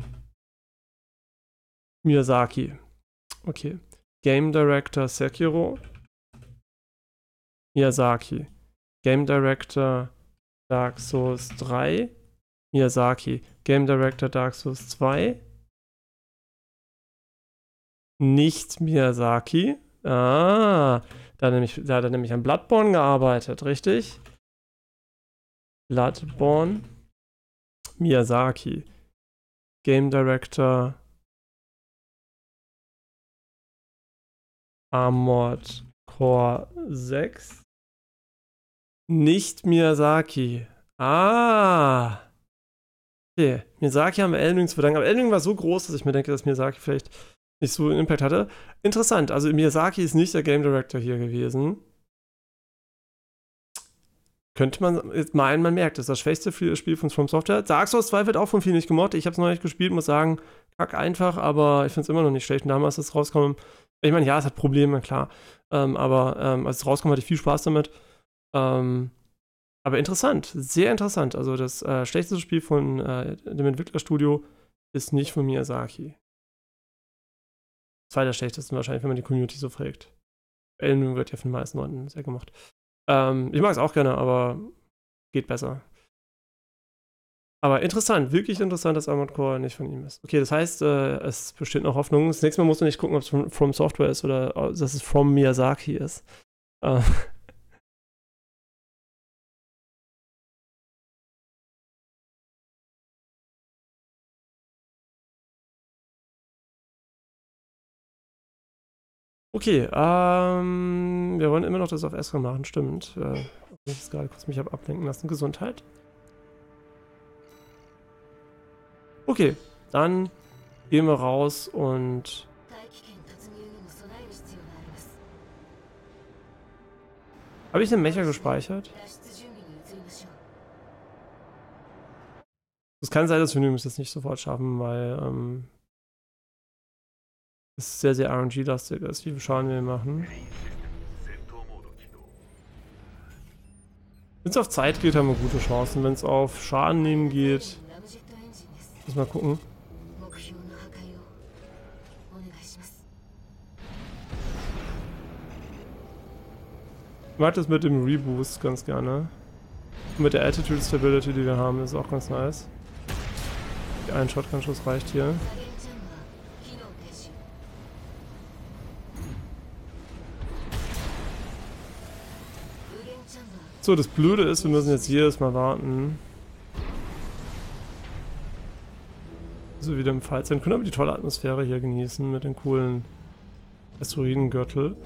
Miyazaki. Okay. Game Director Sekiro. Miyazaki. Game Director Dark Souls 3. Miyazaki. Game Director Dark Souls 2. Nicht Miyazaki. Ah, da hat er nämlich an Bloodborne gearbeitet, richtig? Bloodborne. Miyazaki. Game Director Armored Core 6. Nicht Miyazaki. Ah. Okay. Miyazaki haben wir Elden Ring zu verdanken. Aber Elden Ring war so groß, dass ich mir denke, dass Miyazaki vielleicht nicht so einen Impact hatte. Interessant. Also Miyazaki ist nicht der Game Director hier gewesen. Könnte man jetzt meinen, man merkt, das ist das schwächste Spiel von From Software. Dark Souls 2 wird auch von vielen nicht gemobbt. Ich habe es noch nicht gespielt, muss sagen, kack einfach, aber ich finde es immer noch nicht schlecht. Und damals, als es rauskam, ich meine, ja, es hat Probleme, klar. Aber als es rauskam, hatte ich viel Spaß damit. Aber interessant, sehr interessant. Also das schlechteste Spiel von dem Entwicklerstudio ist nicht von Miyazaki. Zweiter schlechtesten wahrscheinlich, wenn man die Community so fragt. Elden Ring wird ja von den meisten Leuten sehr gemacht. Ich mag es auch gerne, aber geht besser. Aber interessant, wirklich interessant, dass Armored Core nicht von ihm ist. Okay, das heißt, es besteht noch Hoffnung. Das nächste Mal musst du nicht gucken, ob es From Software ist oder dass es From Miyazaki ist. Okay, wir wollen immer noch das auf Esra machen, stimmt. Ich jetzt gerade kurz mich ablenken lassen. Gesundheit. Okay, dann gehen wir raus und... Habe ich den Mecha gespeichert? Es kann sein, dass wir es jetzt nicht sofort schaffen, weil es sehr, sehr RNG-lastig ist, wie viel Schaden wir machen. Wenn es auf Zeit geht, haben wir gute Chancen. Wenn es auf Schaden nehmen geht, muss mal gucken. Ich mag das mit dem Reboost ganz gerne. Und mit der Attitude Stability, die wir haben, ist auch ganz nice. Ein Shotgun-Schuss reicht hier. So, das Blöde ist, wir müssen jetzt jedes Mal warten. So wieder im Fall sein. Können aber die tolle Atmosphäre hier genießen mit den coolen Asteroidengürtel.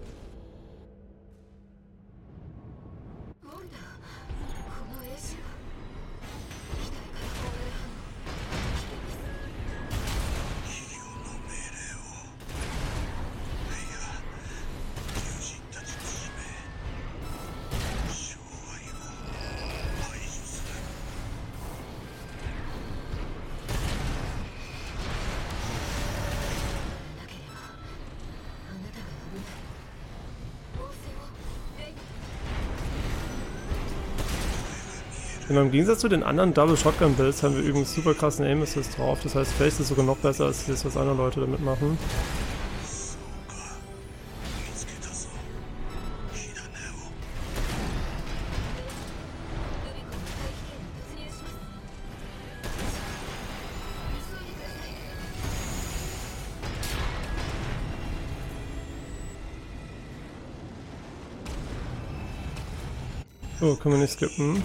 Genau, im Gegensatz zu den anderen Double Shotgun Builds haben wir übrigens super krassen Aim Assist drauf. Das heißt, vielleicht ist es sogar noch besser als das, was andere Leute damit machen. So, können wir nicht skippen.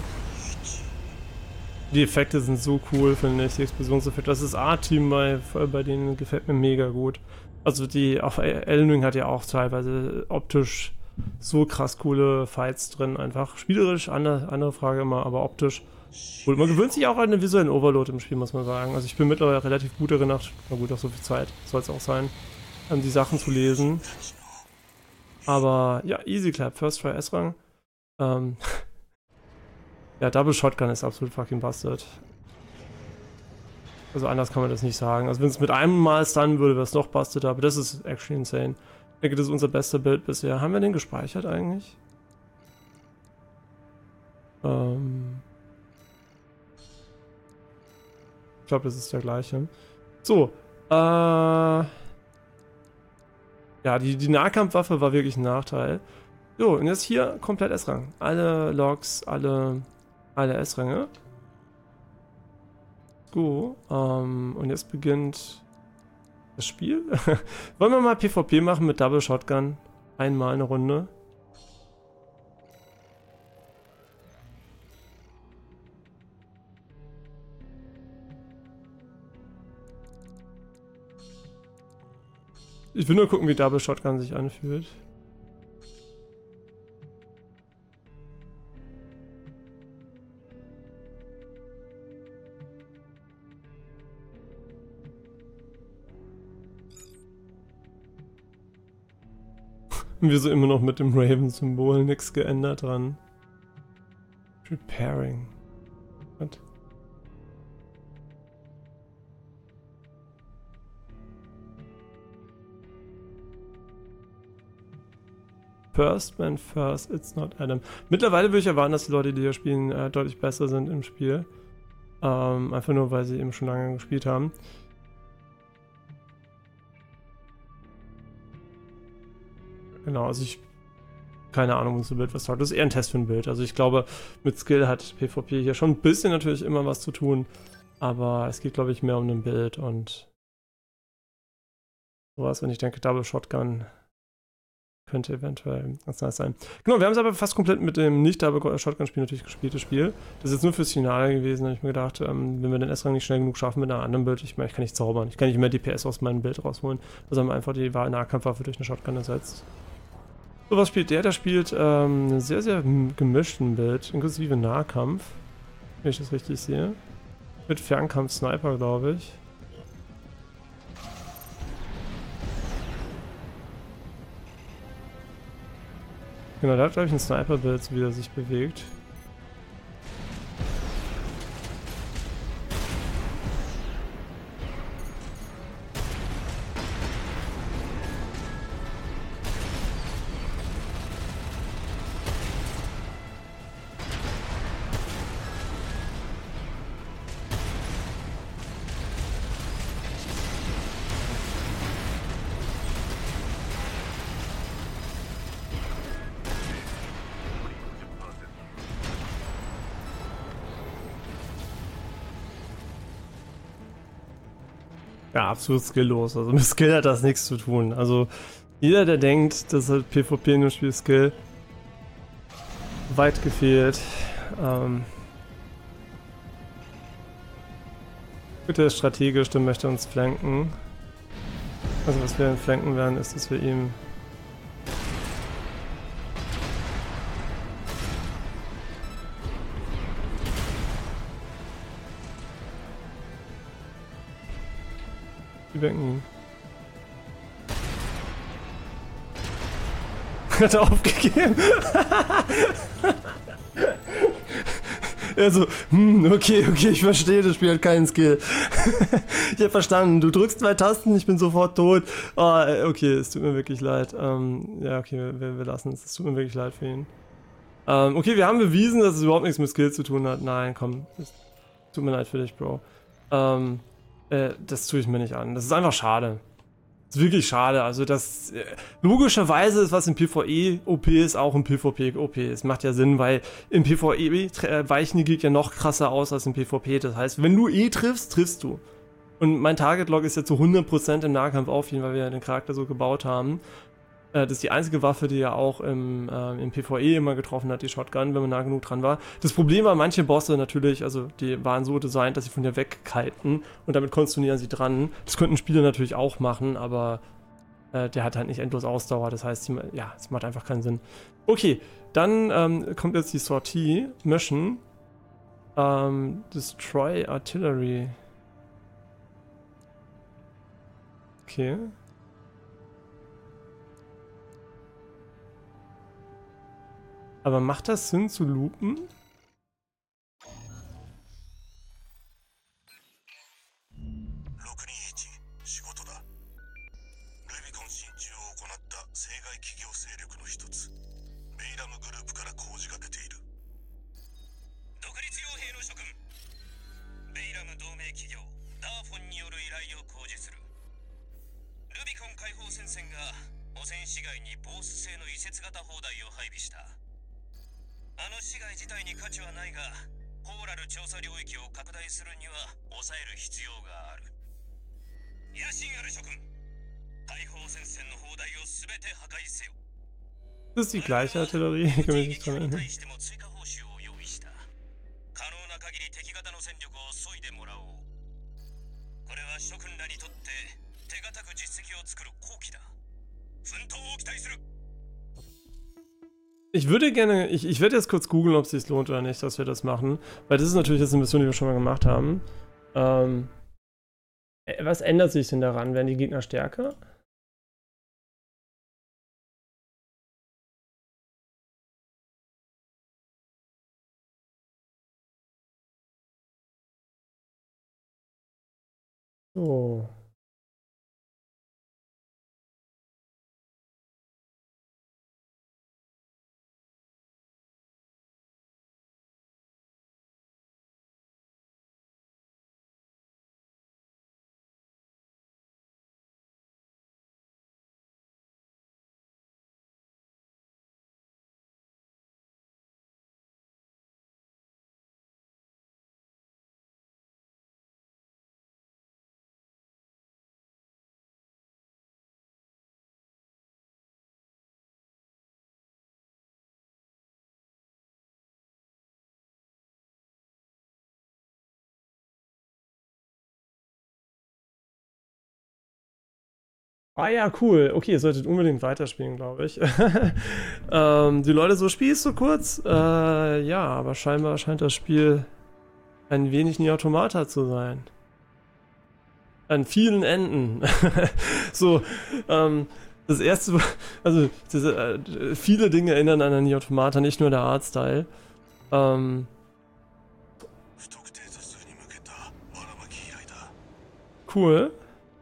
Die Effekte sind so cool, finde ich, die Explosionseffekte. Das ist A-Team bei denen gefällt mir mega gut. Also auch Elden Ring hat ja auch teilweise optisch so krass coole Fights drin, einfach. Spielerisch, andere Frage immer, aber optisch. Und man gewöhnt sich auch an den visuellen Overload im Spiel, muss man sagen. Also ich bin mittlerweile relativ gut darin, na gut, auch so viel Zeit, soll es auch sein, die Sachen zu lesen. Aber ja, Easy Clap, First Try S-Rang. Ja, Double Shotgun ist absolut fucking busted. Also anders kann man das nicht sagen. Also wenn es mit einem Mal stunnen würde, wäre es noch busted, aber das ist actually insane. Ich denke, das ist unser bester Bild bisher. Haben wir den gespeichert eigentlich? Ich glaube, das ist der gleiche. So, ja, die Nahkampfwaffe war wirklich ein Nachteil. So, und jetzt hier komplett S-Rang. Alle Logs, alle S-Ränge. Go. Und jetzt beginnt das Spiel. Wollen wir mal PvP machen mit Double Shotgun? Einmal eine Runde. Ich will nur gucken, wie Double Shotgun sich anfühlt. Wir so immer noch mit dem Raven-Symbol, nichts geändert dran. Preparing. What? First man first, it's not Adam. Mittlerweile würde ich erwarten, dass die Leute, die hier spielen, deutlich besser sind im Spiel. Einfach nur, weil sie eben schon lange gespielt haben. Genau, also keine Ahnung, wozu Bild was taugt. Das ist eher ein Test für ein Bild. Also ich glaube, mit Skill hat PvP hier schon ein bisschen natürlich immer was zu tun. Aber es geht, glaube ich, mehr um ein Bild und sowas. Wenn ich denke, Double Shotgun könnte eventuell ganz nice sein. Genau, wir haben es aber fast komplett mit dem Nicht-Double-Shotgun-Spiel natürlich gespielt, das Spiel. Das ist jetzt nur fürs Finale gewesen, da habe ich mir gedacht, wenn wir den S-Rang nicht schnell genug schaffen mit einer anderen Bild, ich meine, ich kann nicht zaubern, ich kann nicht mehr DPS aus meinem Bild rausholen. Also haben wir einfach die Nahkampfwaffe durch eine Shotgun ersetzt. So, was spielt der? Der spielt einen sehr, sehr gemischten Bild, inklusive Nahkampf, wenn ich das richtig sehe. Mit Fernkampf-Sniper, glaube ich. Genau, der hat, glaube ich, ein Sniper-Bild, so wie er sich bewegt. Ja, absolut skilllos. Also mit Skill hat das nichts zu tun. Also jeder, der denkt, dass halt PvP in dem Spiel Skill, weit gefehlt. Bitte ist strategisch, der möchte uns flanken. Also was wir flanken werden, ist, dass wir ihm ihn. Hat er aufgegeben? Also, okay, ich verstehe, das Spiel hat keinen Skill. Ich habe verstanden, du drückst 2 Tasten, ich bin sofort tot. Oh, okay, es tut mir wirklich leid. Ja, okay, wir lassen es. Es tut mir wirklich leid für ihn. Okay, wir haben bewiesen, dass es überhaupt nichts mit Skill zu tun hat. Nein, komm, es tut mir leid für dich, Bro. Das tue ich mir nicht an. Das ist einfach schade. Das ist wirklich schade. Also das logischerweise ist, was im PvE OP ist, auch im PvP OP. Es macht ja Sinn, weil im PvE weichen die Gegner noch krasser aus als im PvP. Das heißt, wenn du triffst, triffst du. Und mein Target-Log ist ja zu 100% im Nahkampf aufgehen, weil wir ja den Charakter so gebaut haben. Das ist die einzige Waffe, die ja auch im PvE immer getroffen hat, die Shotgun, wenn man nah genug dran war. Das Problem war, manche Bosse natürlich, also die waren so designt, dass sie von dir wegkiten und damit konntest du nie an sie dran. Das könnten Spieler natürlich auch machen, aber der hat halt nicht endlos Ausdauer, das heißt, ja, es macht einfach keinen Sinn. Okay, dann kommt jetzt die Sortie, Mission, Destroy Artillery. Okay. Aber macht das Sinn zu loopen? Das ist die gleiche Artillerie, ich kann mich nicht dran erinnern. Ich würde gerne, ich werde jetzt kurz googeln, ob es sich lohnt oder nicht, dass wir das machen. Weil das ist natürlich jetzt eine Mission, die wir schon mal gemacht haben. Was ändert sich denn daran? Werden die Gegner stärker? So. Ah ja, cool. Okay, ihr solltet unbedingt weiterspielen, glaube ich. Die Leute so, Spiel ist so kurz. Ja, aber scheinbar scheint das Spiel ein wenig Nier Automata zu sein. An vielen Enden. So, das erste, also viele Dinge erinnern an ein Nier Automata, nicht nur der Artstyle. Ähm, cool.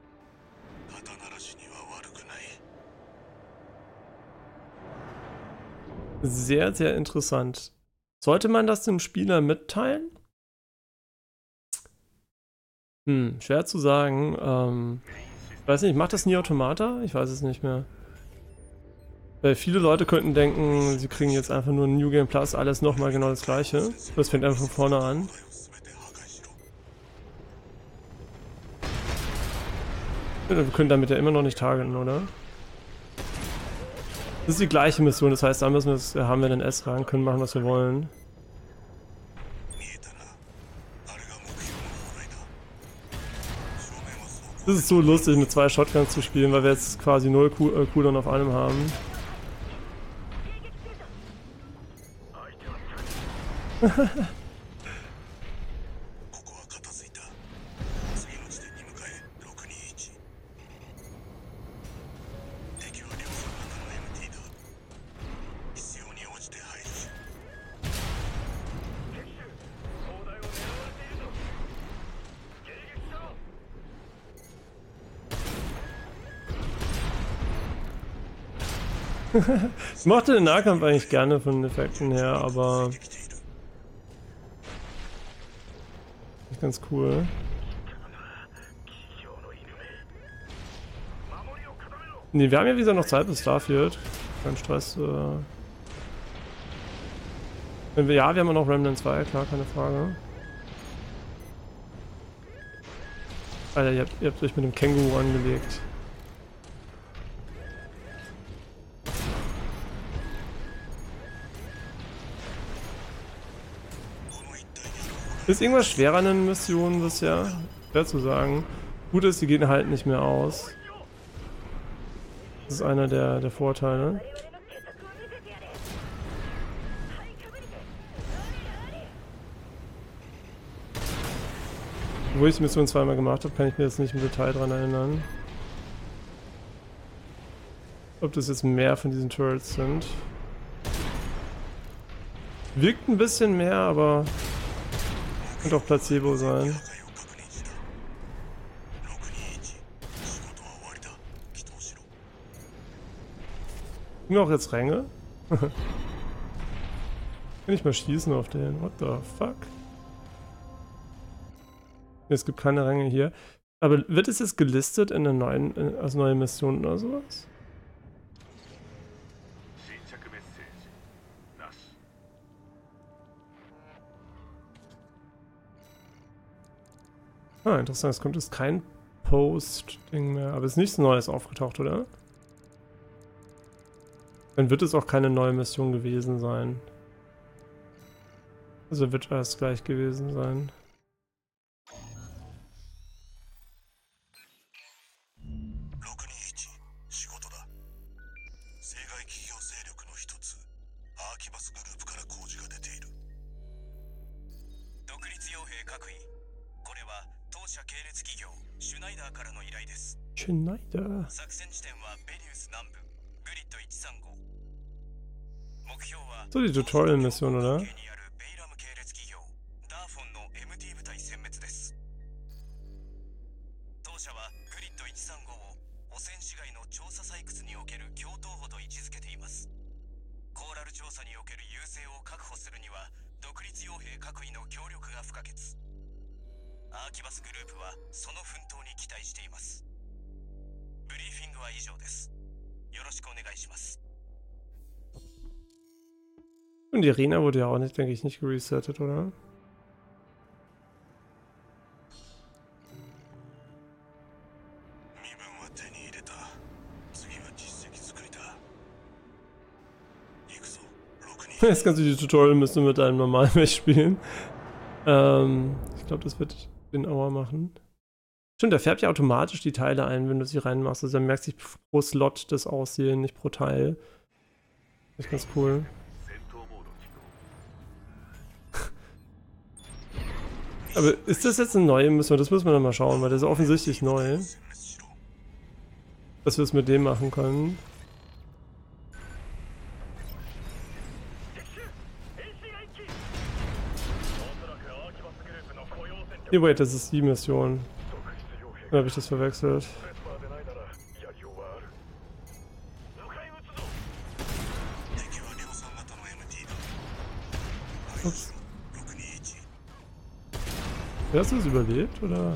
Sehr, sehr interessant. Sollte man das dem Spieler mitteilen? Schwer zu sagen. Ich weiß nicht, macht das Nier Automata? Ich weiß es nicht mehr. Weil viele Leute könnten denken, sie kriegen jetzt einfach nur ein New Game Plus, alles nochmal genau das gleiche. Das fängt einfach von vorne an. Ja, wir können damit ja immer noch nicht targeten, oder? Das ist die gleiche Mission, das heißt, da müssen haben wir den S-Rang, können machen, was wir wollen. Das ist so lustig, mit 2 Shotguns zu spielen, weil wir jetzt quasi 0 Cooldown auf einem haben. Ich mochte den Nahkampf eigentlich gerne von den Effekten her, aber nicht ganz cool. Ne, wir haben ja wieder noch Zeit bis Starfield. Kein Stress. Ja, wir haben auch noch Remnant 2, klar, keine Frage. Alter, ihr habt euch mit dem Känguru angelegt. Ist irgendwas schwerer an den Missionen bisher? Schwer zu sagen. Gut ist, die gehen halt nicht mehr aus. Das ist einer der Vorteile. Wo ich die Mission zweimal gemacht habe, kann ich mir jetzt nicht im Detail dran erinnern. Ob das jetzt mehr von diesen Turrets sind. Wirkt ein bisschen mehr, aber könnte auch Placebo sein. Sind auch jetzt Ränge? Kann ich mal schießen auf den? What the fuck? Es gibt keine Ränge hier. Aber wird es jetzt gelistet in der neuen, als neue Mission oder sowas? Ah, interessant. Es kommt jetzt kein Post-Ding mehr. Aber es ist nichts Neues aufgetaucht, oder? Dann wird es auch keine neue Mission gewesen sein. Also wird alles gleich gewesen sein. Schneider. So die Tutorial-Mission, oder? Und die Arena wurde ja auch nicht, denke ich, nicht geresettet, oder? Jetzt kannst du die Tutorial mit einem normalen Mech spielen. Ich glaube, das wird den Auer machen. Stimmt, der färbt ja automatisch die Teile ein, wenn du sie reinmachst. Also er merkt sich pro Slot das Aussehen, nicht pro Teil. Das ist ganz cool. Aber ist das jetzt eine neue Mission? Das müssen wir dann mal schauen, weil das ist offensichtlich neu. Dass wir es mit dem machen können. Nee, wait, das ist die Mission. Dann habe ich das verwechselt. Ups. Hast du es überlebt, oder?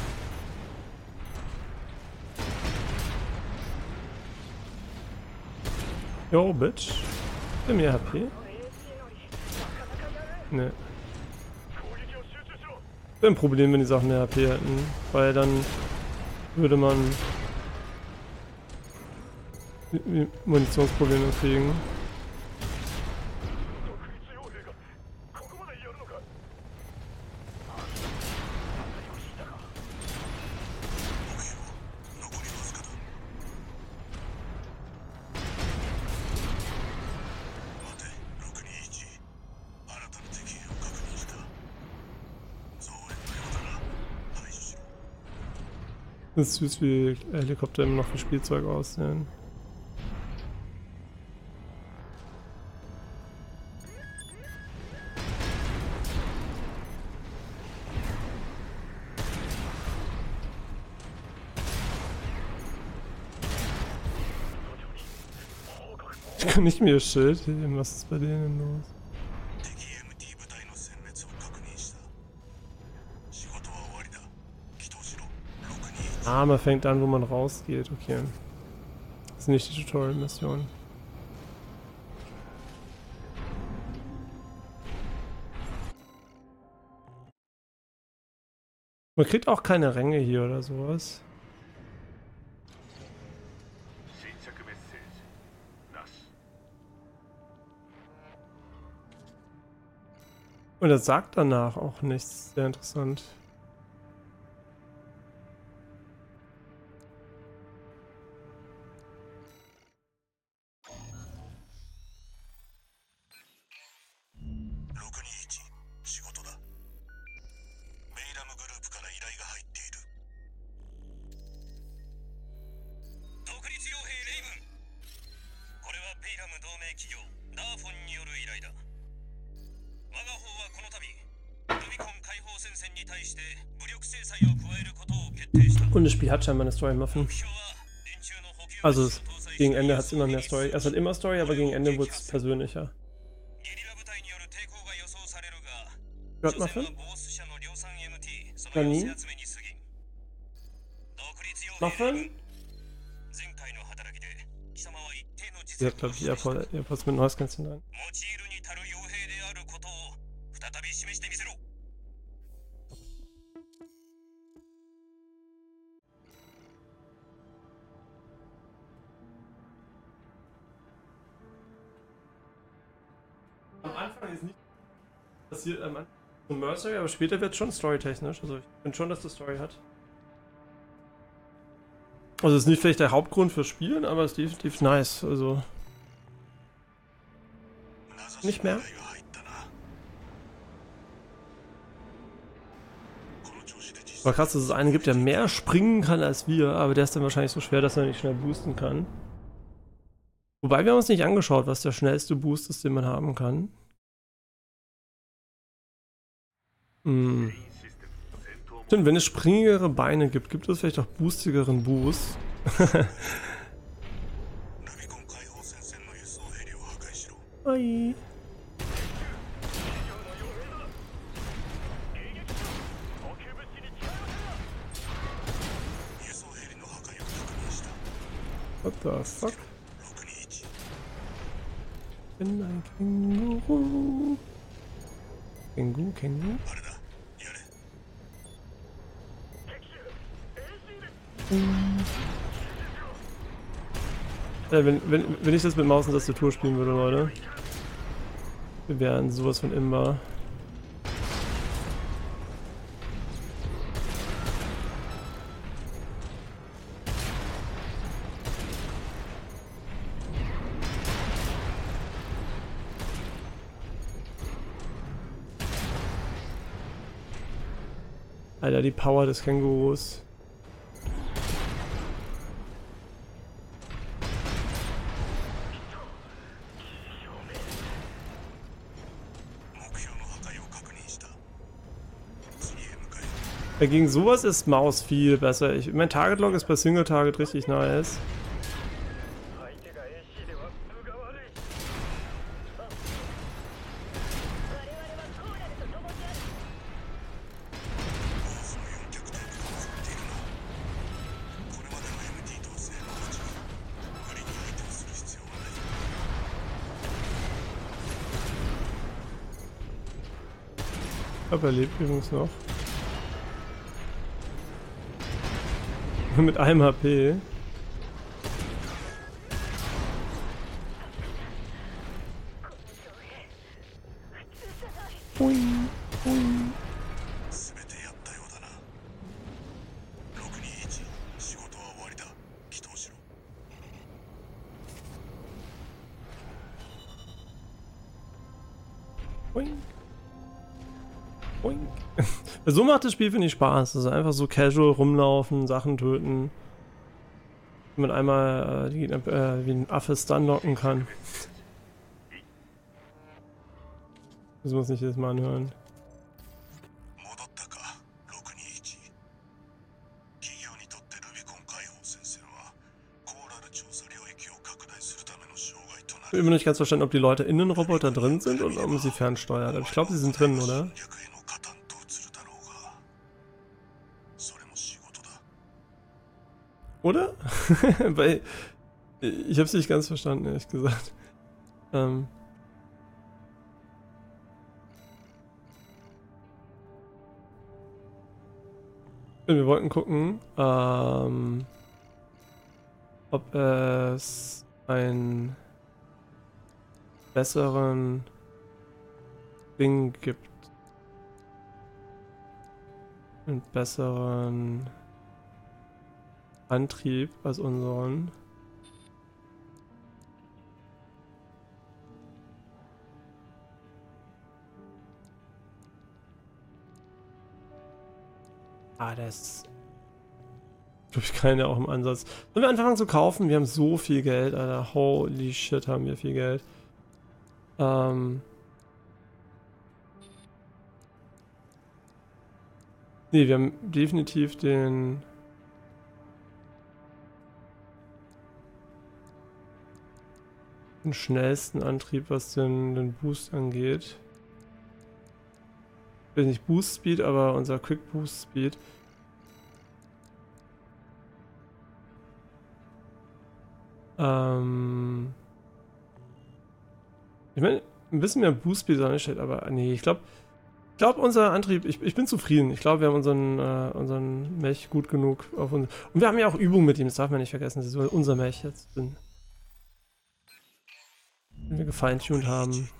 Jo, Bitch. Für mehr HP? Ne. Wäre ein Problem, wenn die Sachen mehr HP hätten, weil dann würde man Munitionsprobleme kriegen. Das ist süß, wie Helikopter immer noch wie Spielzeug aussehen. Ich kann nicht mehr Schild heben, was ist bei denen los? Ah, man fängt an, wo man rausgeht, okay. Das ist nicht die Tutorial-Mission. Man kriegt auch keine Ränge hier oder sowas. Und er sagt danach auch nichts. Sehr interessant. Und das Spiel hat scheinbar eine Story, Muffin. Also gegen Ende hat es immer mehr Story. Es hat immer Story, aber gegen Ende wurde es persönlicher. Hört Muffin? Janine? Muffin? Sie hat, glaube ich, Airpods mit Noise Cancellation dran. Am Anfang ist nicht passiert, am Anfang so Mercenary, aber später wird es schon storytechnisch. Also ich finde schon, dass das Story hat. Also es ist nicht vielleicht der Hauptgrund fürs Spielen, aber es ist definitiv nice. Also nicht mehr. Aber krass, dass es einen gibt, der mehr springen kann als wir, aber der ist dann wahrscheinlich so schwer, dass er nicht schnell boosten kann. Wobei wir haben uns nicht angeschaut, was der schnellste Boost ist, den man haben kann. Stimmt, wenn es springigere Beine gibt, gibt es vielleicht auch boostigeren Boost. Hi. What the fuck? Ich bin ein Känguru. Känguru. Ja, wenn ich das mit Maus und Tastatur spielen würde, Leute. Wir wären sowas von imbar. Alter, die Power des Kängurus. Gegen sowas ist Maus viel besser. Mein Target Lock ist bei Single Target richtig nice. Aber er lebt übrigens noch. Mit einem HP. Boing, boing. Boing. Boing. So macht das Spiel, finde ich, Spaß. Also einfach so casual rumlaufen, Sachen töten. Wenn man einmal die Gegner wie ein Affe stunlocken kann. Das muss ich jetzt mal anhören. Ich habe immer nicht ganz verstanden, ob die Leute in den Roboter drin sind oder ob man sie fernsteuert. Aber ich glaube, sie sind drin, oder? Oder? Weil ich habe es nicht ganz verstanden, ehrlich gesagt. Wir wollten gucken, ob es einen besseren Ding gibt. Einen besseren Antrieb als unseren. Das glaube ich keine auch im Ansatz. Sollen wir anfangen zu kaufen? Wir haben so viel Geld, Alter. Holy shit, haben wir viel Geld. Nee, wir haben definitiv den schnellsten Antrieb, was den Boost angeht. Ich will nicht Boost Speed, aber unser Quick Boost Speed. Ich meine, ein bisschen mehr Boost Speed ist nicht schlecht, aber nee, ich glaube unser Antrieb, ich bin zufrieden. Ich glaube, wir haben unseren Mech gut genug auf uns. Und wir haben ja auch Übung mit ihm, das darf man nicht vergessen. Das ist unser Mech jetzt, den wir gefeintuned haben.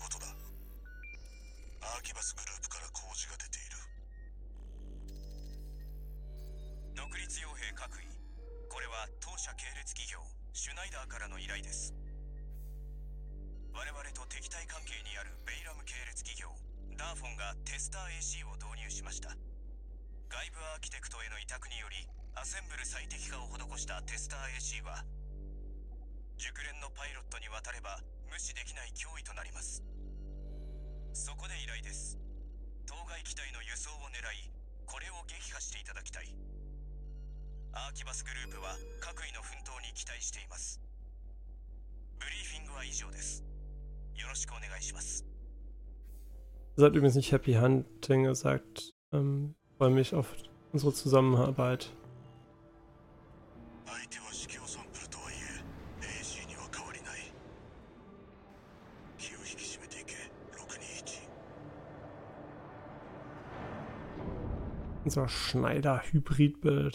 アーキバスグループは各位の奮闘に期待しています。ブリーフィングは以上です。よろしくお願いします。 Er sagt übrigens nicht Happy Hunting, er sagt, freue mich auf unsere Zusammenarbeit. Unser Schneider-Hybrid-Bild.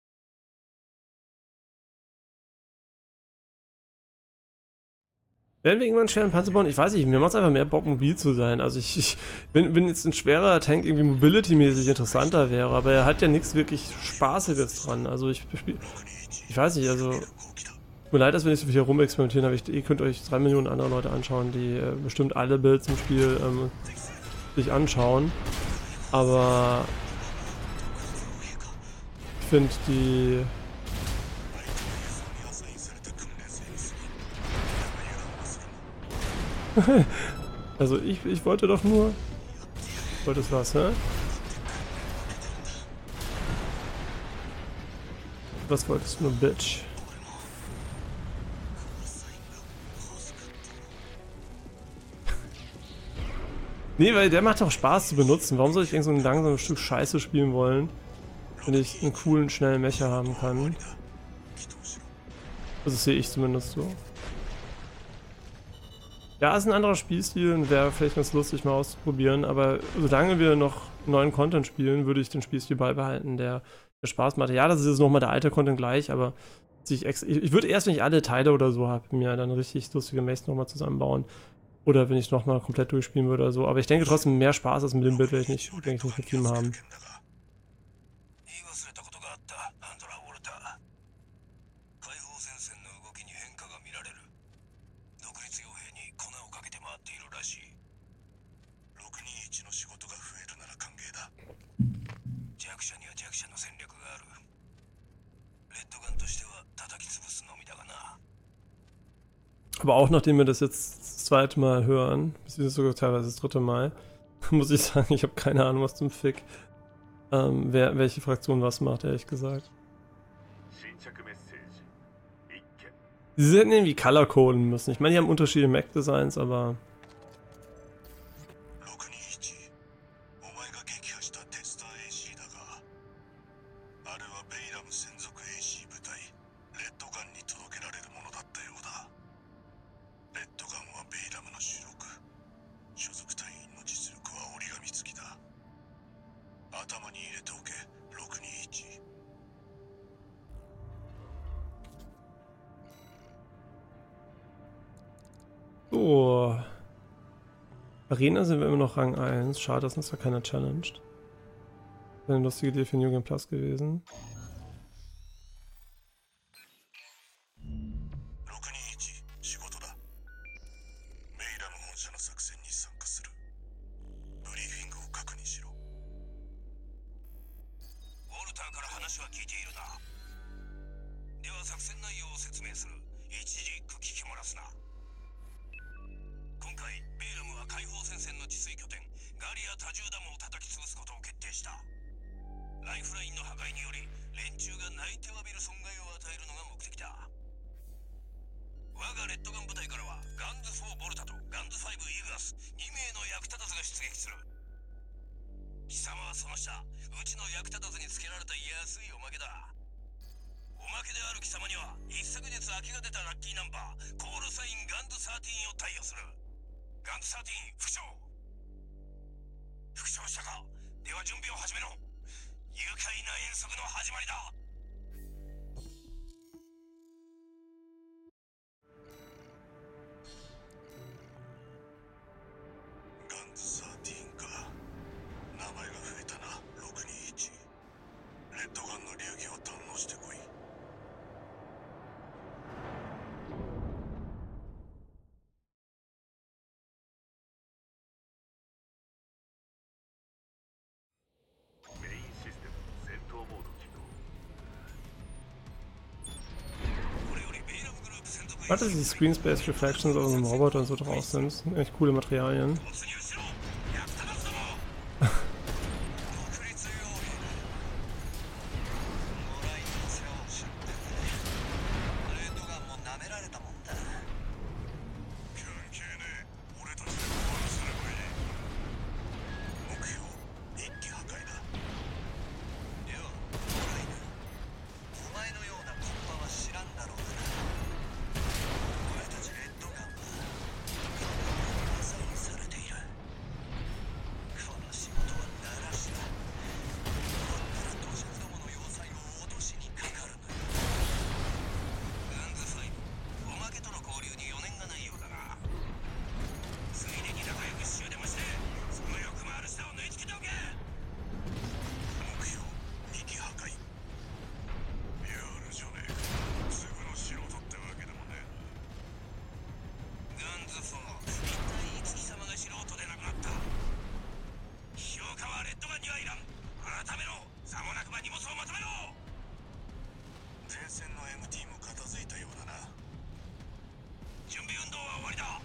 Werden wir irgendwann einen schweren Panzer bauen? Ich weiß nicht, mir macht es einfach mehr Bock, mobil zu sein. Also wenn jetzt ein schwerer Tank irgendwie mobility-mäßig interessanter wäre, aber er hat ja nichts wirklich Spaßiges dran. Also ich weiß nicht, also tut mir leid, dass wir nicht so viel hier rumexperimentieren, aber ihr könnt euch 3 Millionen andere Leute anschauen, die bestimmt alle Builds im Spiel sich anschauen. Aber finde die... Also ich wollte doch nur... Wolltest was, hä? Was wolltest du nur, Bitch? Nee, weil der macht doch Spaß zu benutzen. Warum soll ich irgend so ein langsames Stück Scheiße spielen wollen, wenn ich einen coolen, schnellen Mecha haben kann? Also das sehe ich zumindest so. Ja, ist ein anderer Spielstil und wäre vielleicht ganz lustig mal auszuprobieren, aber solange wir noch neuen Content spielen, würde ich den Spielstil beibehalten, der Spaß macht. Ja, das ist jetzt nochmal der alte Content gleich, aber ich würde erst, wenn ich alle Teile oder so habe, mir dann richtig lustige Mechs nochmal zusammenbauen. Oder wenn ich nochmal komplett durchspielen würde oder so. Aber ich denke trotzdem, mehr Spaß als mit dem Bild werde ich nicht, denke ich, nicht mit ihm haben. Aber auch nachdem wir das jetzt das zweite Mal hören, beziehungsweise sogar teilweise das dritte Mal, muss ich sagen, ich habe keine Ahnung, was zum Fick, welche Fraktion was macht, ehrlich gesagt. Sie hätten irgendwie color-coden müssen. Ich meine, die haben unterschiedliche Mech-Designs, aber... So. Arena sind wir immer noch Rang 1. Schade, dass uns da keiner challenged. Wäre eine lustige Idee für New Game Plus gewesen. Warte, dass die Screen Space Reflections aus dem Roboter und so draus sind. Das sind echt coole Materialien.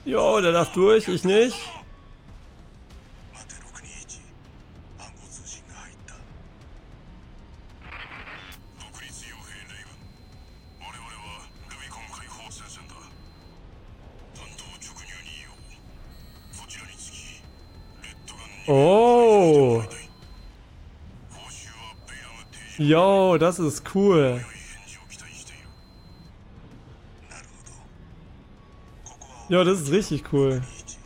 Jo, der darf durch, ich nicht. 待て621暗号通信が入った独立傭兵レイブン我々はルビコン解放戦線だ担当直入にいようこちらにつきレッドガンに Oh. 報酬はベアム提示 Jo, das ist cool. 返事を期待しているなるほどここは Jo, das ist richtig cool.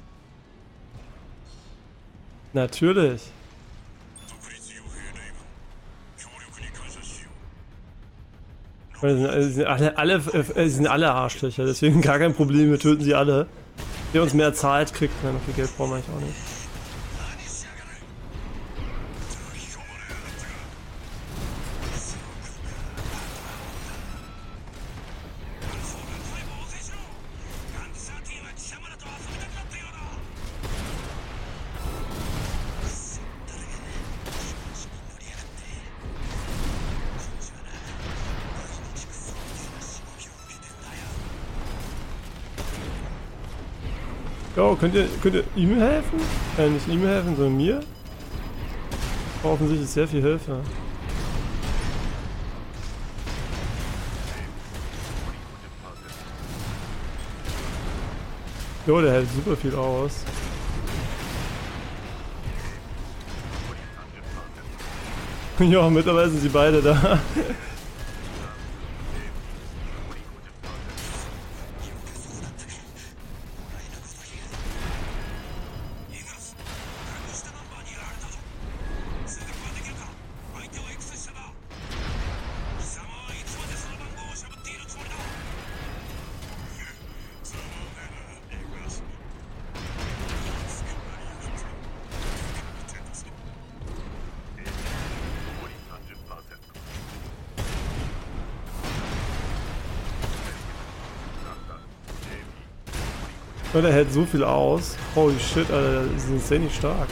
Natürlich. 独立傭兵レイブン協力に感謝しよ Sie sind alle Arschlöcher, deswegen gar kein Problem, wir töten sie alle. Wer uns mehr zahlt, kriegt, nein, noch viel Geld brauchen wir eigentlich auch nicht. 何しやがる引き込まれやがったがそうかガンソーガントライブを応戦しろガン13は貴様らと遊びたくなったようだくそ誰が調子に乗りやがってこっちはな毎日クソみたいなしごきを受けてんだよ Jo, könnt ihr ihm helfen? Nicht ihm helfen, sondern mir? Ich brauche offensichtlich sehr viel Hilfe. Jo, der hält super viel aus. Ja, mittlerweile sind sie beide da. Und er hält so viel aus. Holy shit, Alter, das ist insane stark.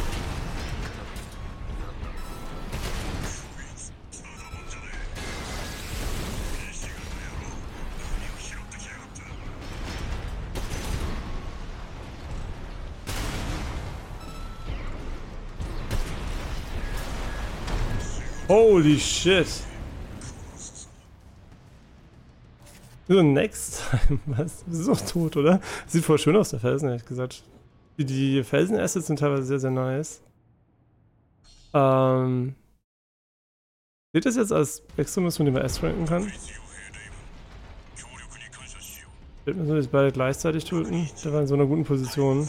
Holy shit. So, next time. Was? Das ist doch tot, oder? Sieht voll schön aus, der Felsen, ehrlich gesagt. Die Felsen-Assets sind teilweise sehr, sehr nice. Seht das jetzt als Extra-Mission, den man S-ranken kann? Wir müssen jetzt beide gleichzeitig töten. Der war in so einer guten Position.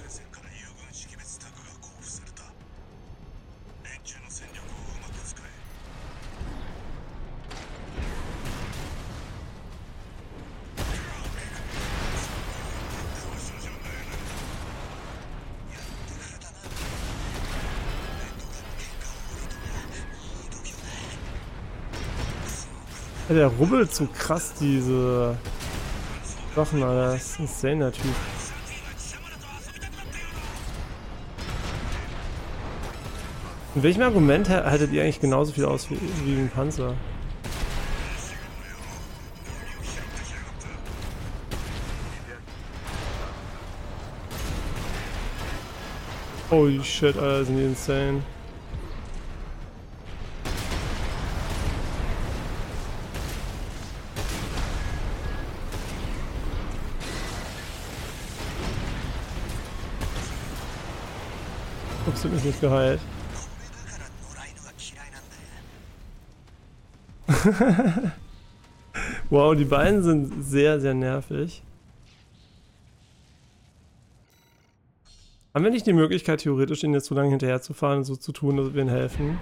Ja, der rubbelt so krass diese Sachen, Alter. Das ist ein insaner Typ. In welchem Argument haltet ihr eigentlich genauso viel aus wie ein Panzer? Holy shit, Alter, sind die insane. Ups, du bist nicht geheilt. Wow, die beiden sind sehr, sehr nervig. Haben wir nicht die Möglichkeit, theoretisch ihnen jetzt so lange hinterher zu fahren und so zu tun, dass wir ihnen helfen?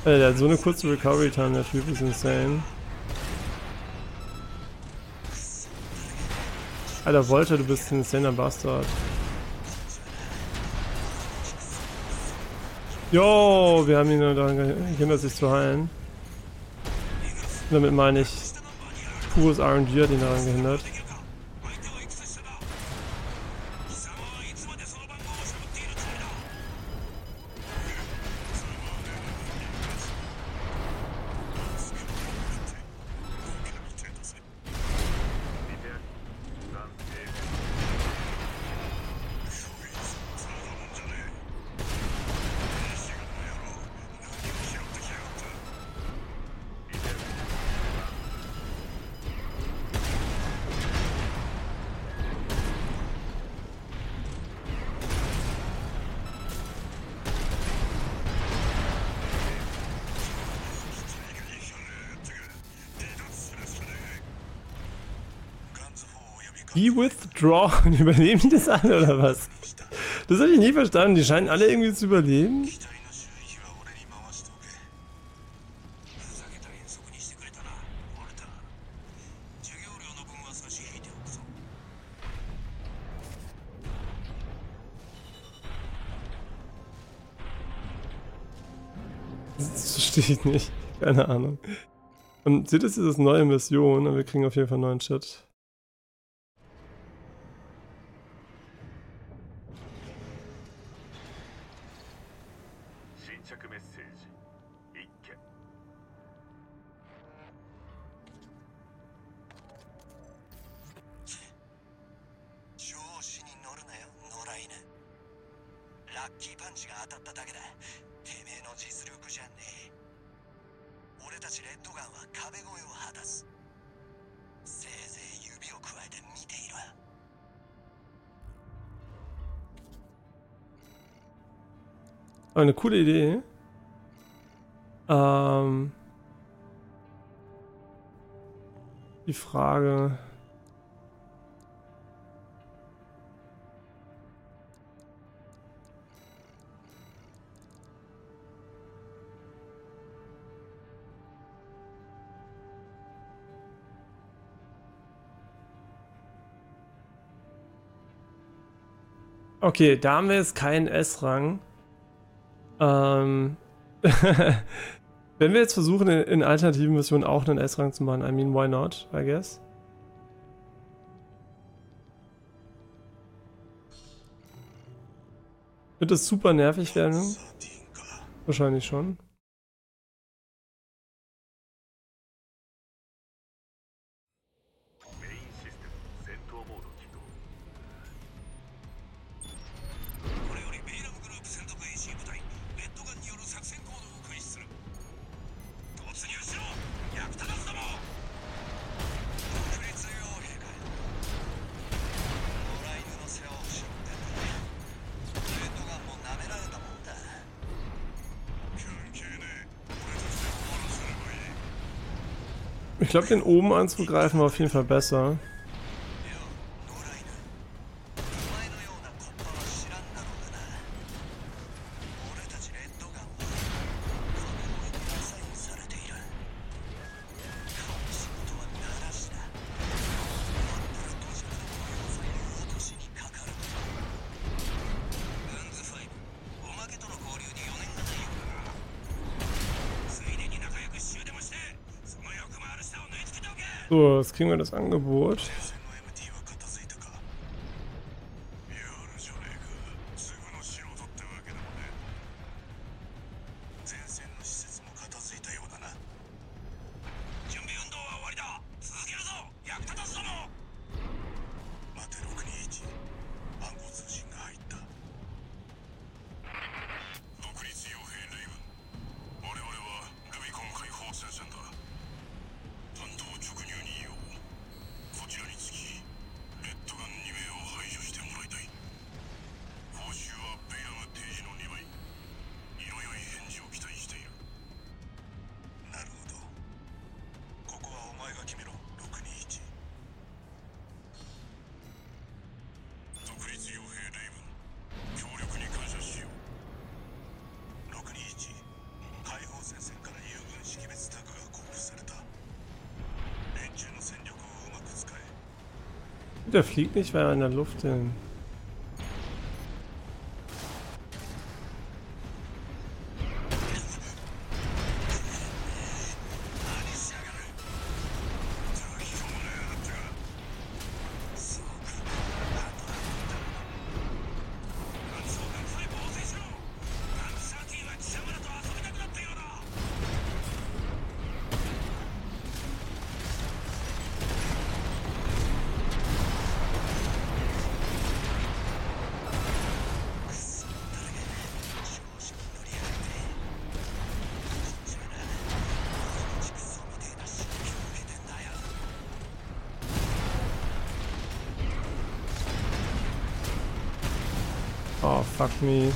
Der hat so eine kurze Recovery Time, der Typ ist insane. Alter, Volta, du bist ein insaner Bastard. Jo, wir haben ihn nur daran gehindert, sich zu heilen. Damit meine ich, pures RNG hat ihn daran gehindert. Die withdraw. Überleben die das alle oder was? Das habe ich nie verstanden. Die scheinen alle irgendwie zu überleben. Das verstehe ich nicht. Keine Ahnung. Und seht ihr, das ist neue Mission und wir kriegen auf jeden Fall neuen Chat. ラッキーパンチが当たっただけだ。てめえの実力じゃねえ。俺たちレッドガンは壁越えを果たす。せいぜい指を加えて見ていろ。 Eine coole Idee. Die Frage. Okay, da haben wir jetzt keinen S-Rang. Wenn wir jetzt versuchen, in alternativen Missionen auch einen S-Rang zu machen, I mean, why not, I guess. Wird das super nervig werden? Wahrscheinlich schon. Ich glaube, den oben anzugreifen war auf jeden Fall besser. So, jetzt kriegen wir das Angebot. Der fliegt nicht, weil er in der Luft ist. Oh, fuck me.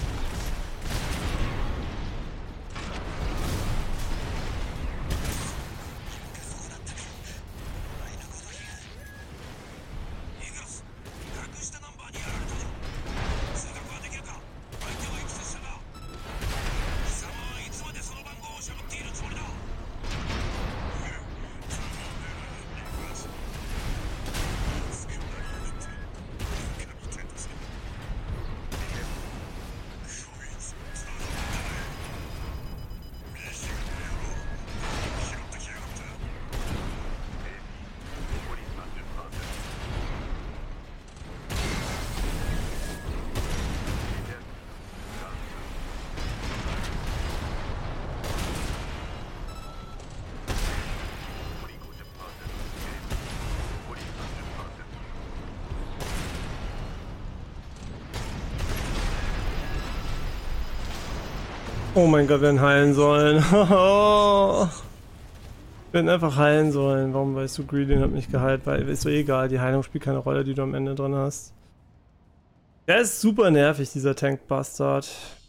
Oh mein Gott, wir hätten heilen sollen. Wir hätten einfach heilen sollen. Warum weißt du, Greedin hat mich geheilt? Weil ist so egal, die Heilung spielt keine Rolle, die du am Ende drin hast. Der ist super nervig, dieser Tank-Bastard.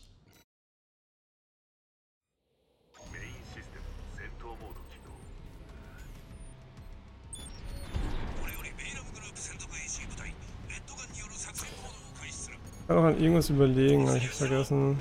Ich kann auch an irgendwas überlegen, aber ich hab's vergessen.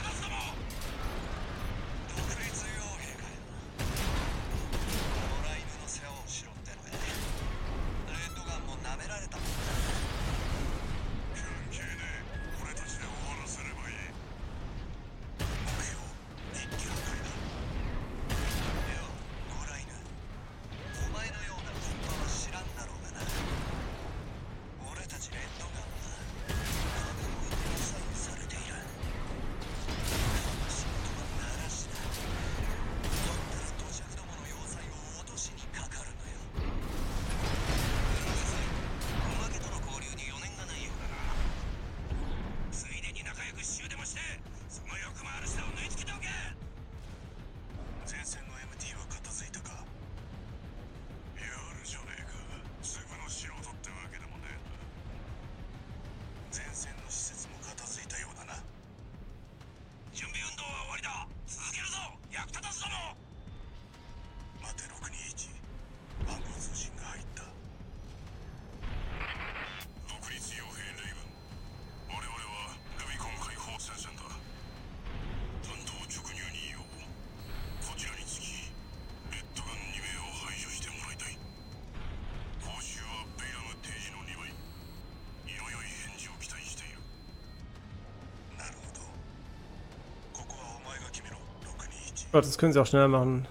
Gott, das können sie auch schnell machen.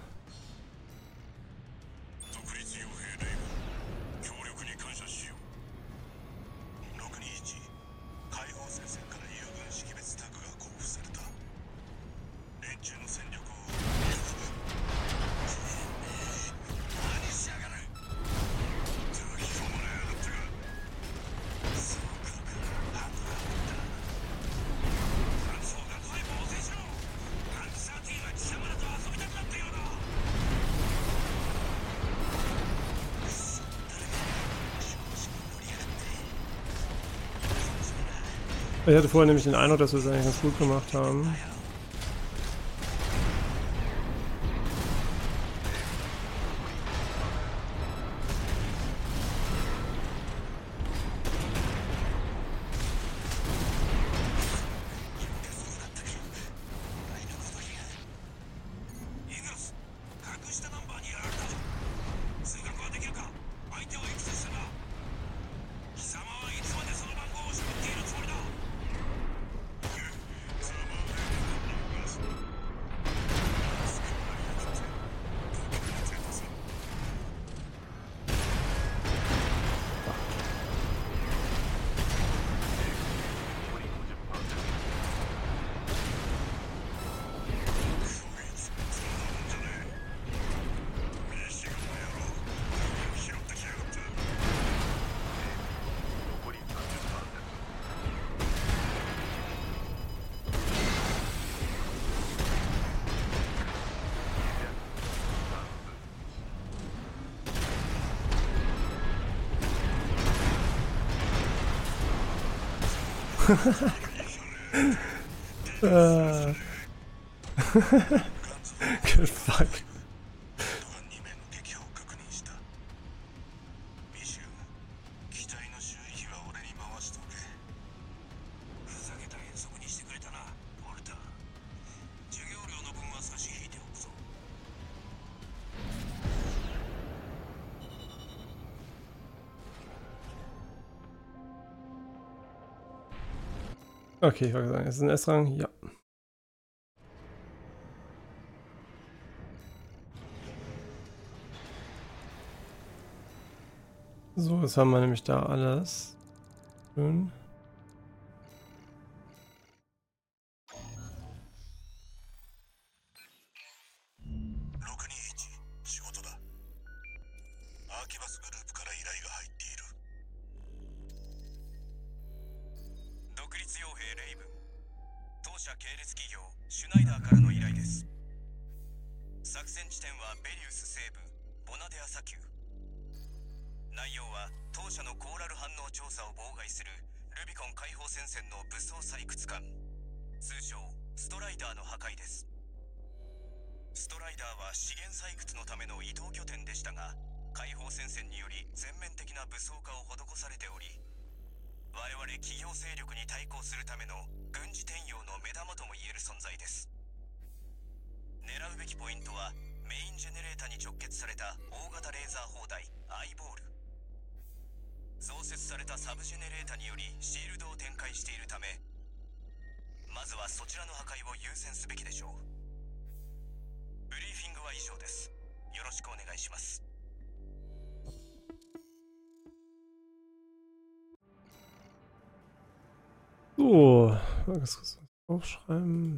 Ich hatte vorher nämlich den Eindruck, dass wir es eigentlich ganz gut gemacht haben. Good fuck. 2名の撃破を確認した。ミシュー、機体の修理費は俺に回しとけ。ふざけた遠足にしてくれたな、ウォルター。授業料の分は差し引いておくぞ。 Okay, ich wollte sagen, es ist ein S-Rang. Ja. So, jetzt haben wir nämlich da alles. Schön. 621、仕事だ。アーキバスグループから依頼が入っている。独立傭兵レイブン、当社系列企業シュナイダーからの依頼です。作戦地点はベリウス西部ボナデア砂丘。内容は当社のコーラル反応調査を妨害するルビコン解放戦線の武装採掘艦、通称ストライダーの破壊です。ストライダーは資源採掘のための移動拠点でしたが、解放戦線により全面的な武装化を施されており、我々企業勢力に対抗するための軍事転用の目玉ともいえる存在です。狙うべきポイントはメインジェネレータに直結された大型レーザー砲台アイボール。増設されたサブジェネレータによりシールドを展開しているため、まずはそちらの破壊を優先すべきでしょう。ブリーフィングは以上です。よろしくお願いします。 So, was aufschreiben.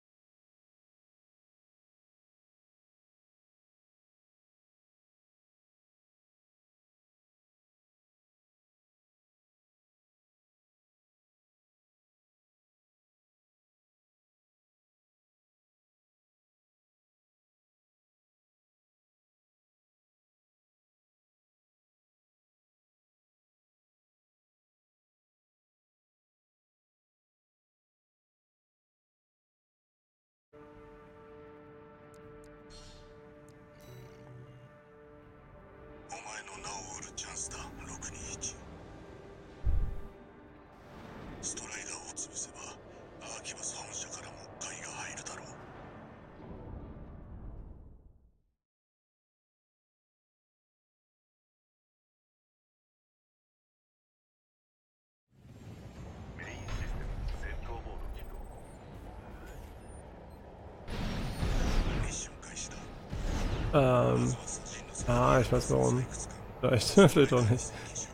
Ich weiß warum. Vielleicht, vielleicht auch nicht.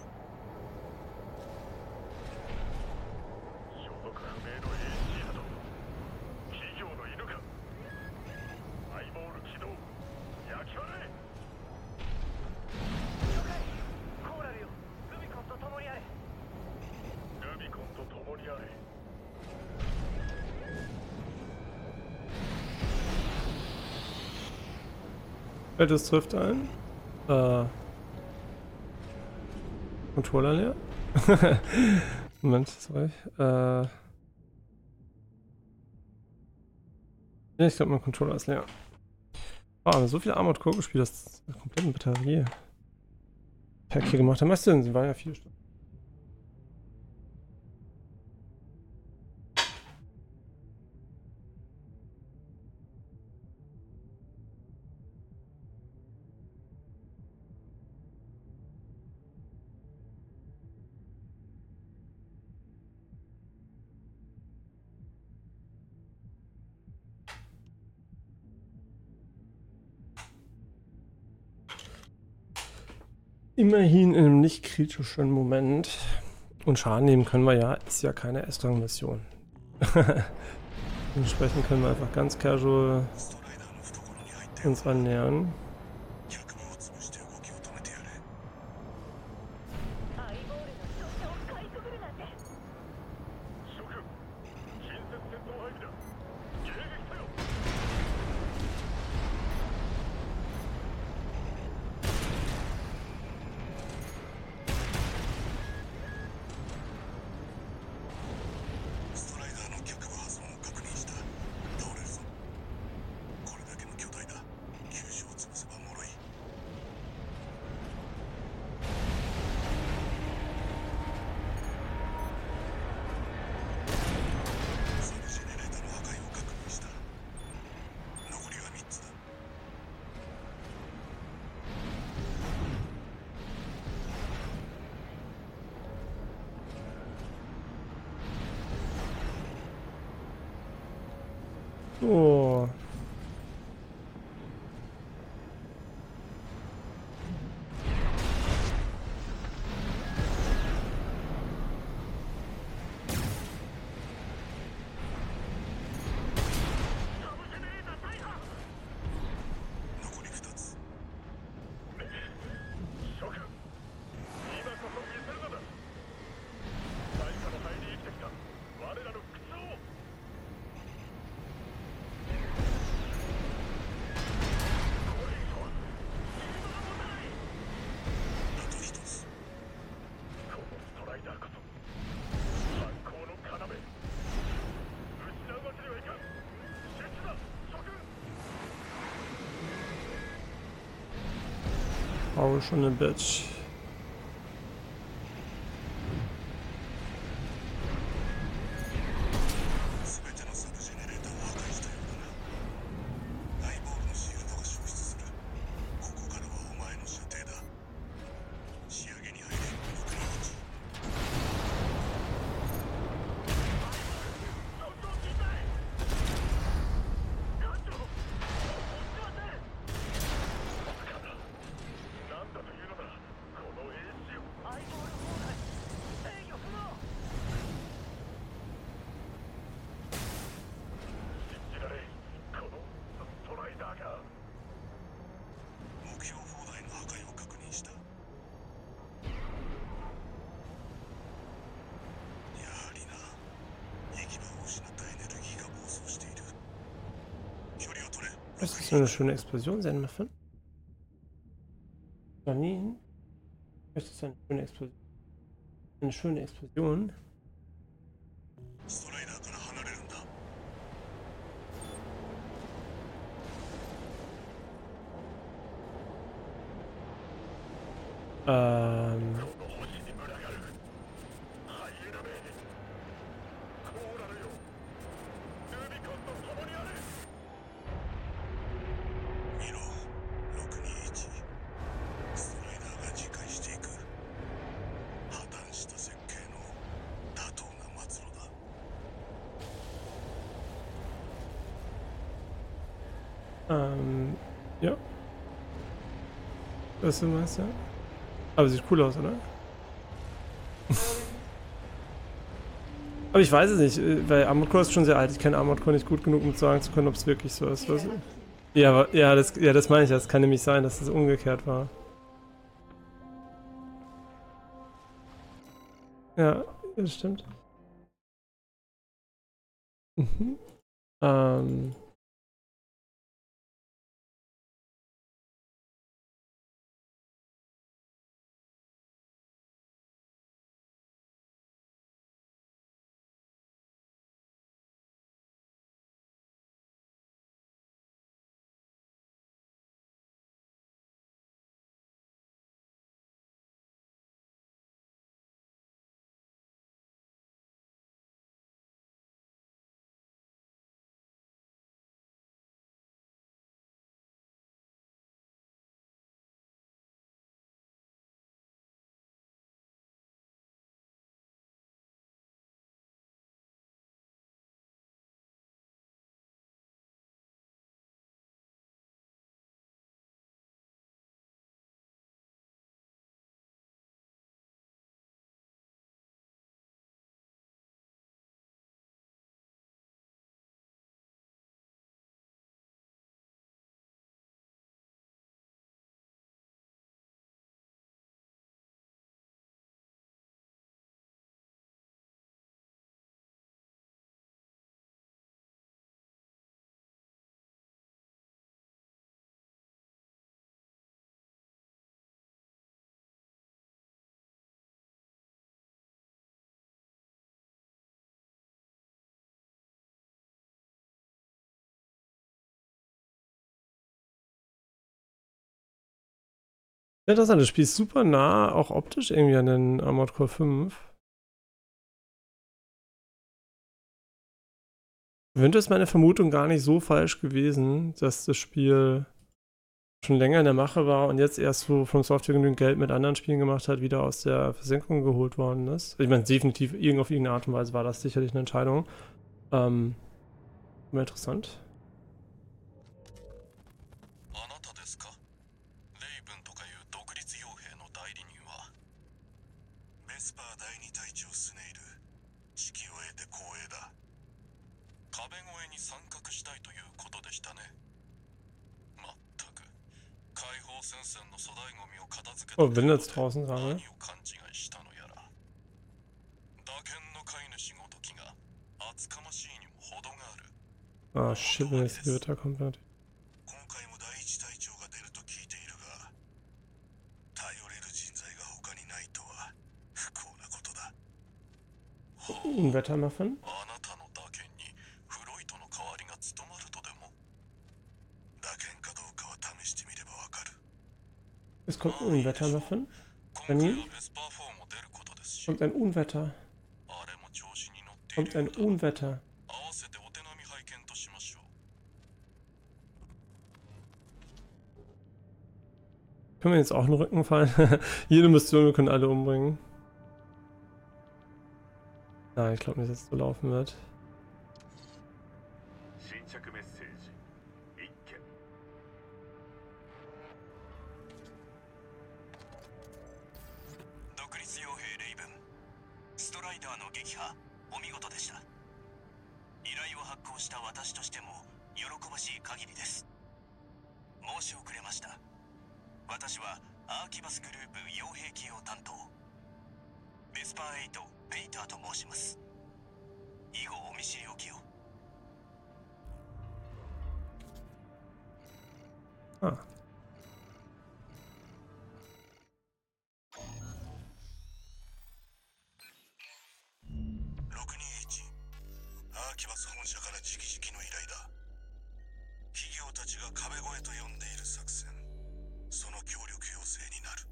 Das trifft ein. Controller leer. Moment, sorry. Ja, ich glaube, mein Controller ist leer. Oh, haben wir so viel Armored Core gespielt, dass die komplette Batterie Pack hier gemacht haben. Was denn? Sie waren ja 4 Stunden. Immerhin in einem nicht kritischen Moment. Und Schaden nehmen können wir ja, ist ja keine S-Rang-Mission. Entsprechend können wir einfach ganz casual uns annähern. Oh. Oh, schon eine Bitch. Das ist so eine schöne Explosion sein, Muffin. Janine? Das ist eine schöne Explosion. Eine schöne Explosion. Ähm. Ja. Was du meinst, ja. Aber sieht cool aus, oder? Aber ich weiß es nicht, weil Armored Core ist schon sehr alt. Ich kenne Armored Core nicht gut genug, um sagen zu können, ob es wirklich so ist. Was? Ja, das meine ich. Das kann nämlich sein, dass es umgekehrt war. Ja, das stimmt. Mhm. Interessant, das Spiel ist super nah, auch optisch irgendwie an den Armored Core 5. Könnte es meine Vermutung gar nicht so falsch gewesen, dass das Spiel schon länger in der Mache war und jetzt erst so From Software genügend Geld mit anderen Spielen gemacht hat, wieder aus der Versenkung geholt worden ist. Ich meine, definitiv auf irgendeine Art und Weise war das sicherlich eine Entscheidung. Immer interessant. Oh, bin jetzt draußen gerade. Ah, shit, wenn jetzt die Gewitter kommt, wird. 今回も第一隊長が出ると聞いているが、頼れる人材が他にないとは不幸なことだ。 Unwettermuffin? あなたの打剣にフロイトの代わりが務まるとでも？打剣かどうかは試してみればわかる。 Es kommt ein Unwettermuffin. 今回はベスパー4も出ることですし、 Kommt ein Unwetter. あれも調子に乗ってい Kommt る ein ようだ。 Unwetter. 合わせてお手並み拝見としましょう。 Können wir jetzt auch einen Rücken fallen? Jede Mission, wir können alle umbringen. Ja, ich glaube nicht, dass es so laufen wird. 新着メッセージ一件。 独立傭兵レイブン、ストライダーの撃破お見事でした。依頼を発行した私としても喜ばしい限りです。申し遅れました。私はアーキバスグループ傭兵機用担当ベスパー8ペイターと申します。以後お見知りおきを。 Ah. 621アーキバス本社から直々の依頼だ。企業たちが壁越えと呼んでいる作戦、その協力要請になる。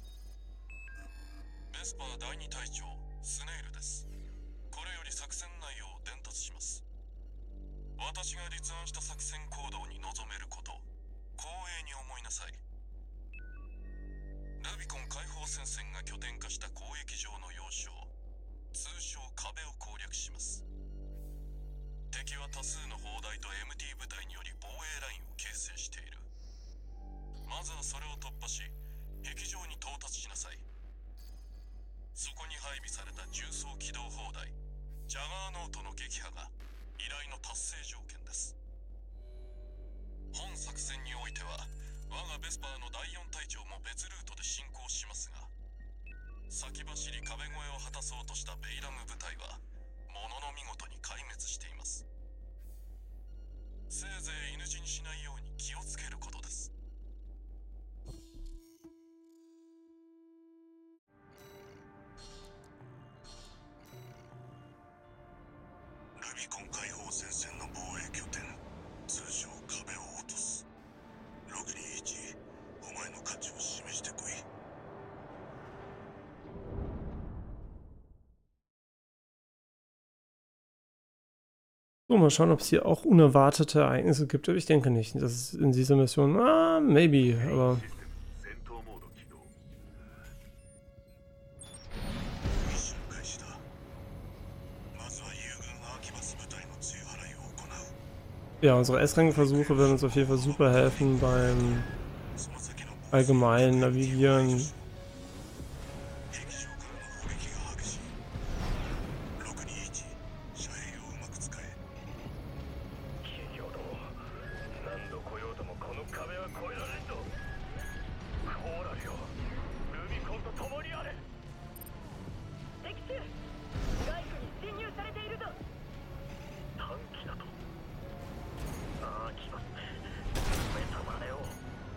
ベスパー第2隊長スネイルです。これより作戦内容を伝達します。私が立案した作戦行動に臨めること光栄に思いなさい。ルビコン解放戦線が拠点化した交易場の要衝、通称壁を攻略します。敵は多数の砲台と MT 部隊により防衛ラインを形成している。まずはそれを突破し、壁上に到達しなさい。そこに配備された重装機動砲台、ジャガーノートの撃破が依頼の達成条件です。本作戦においては、我がベスパーの第4隊長も別ルートで進行しますが、先走り壁越えを果たそうとしたベイラム部隊は、ものの見事に壊滅しています。せいぜい犬死にしないように気をつけることです。ルビコン解放戦線の防衛拠点、通称壁を落とす。621、お前の価値を示してこい。 So, mal schauen, ob es hier auch unerwartete Ereignisse gibt. Aber ich denke nicht. Das ist in dieser Mission, maybe, aber... 戦闘モード起動。 ミッション開始だ。まずは友軍アーキバス部隊の追払いを行う。 Ja, unsere S-Rang-Versuche werden uns auf jeden Fall super helfen beim その先の allgemeinen Navigieren. 壁上からの砲撃が激しい。621、遮蔽をうまく使え。 企業ども、何度来ようともこの壁は越えられんぞ。コーラルよ、ルビコンと共にあれ。 敵中外区に侵入されているぞ。 短期だと。ああ、来ますね。目覚まれを。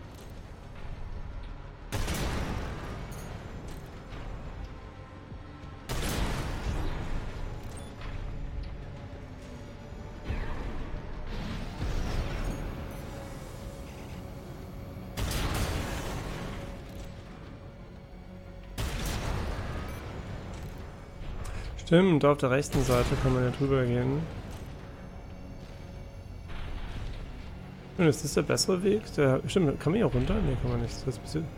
Stimmt, auf der rechten Seite kann man ja drüber gehen. Und ist das der bessere Weg? Stimmt, kann man hier runter? Ne, kann man nicht. Das ist ein bisschen...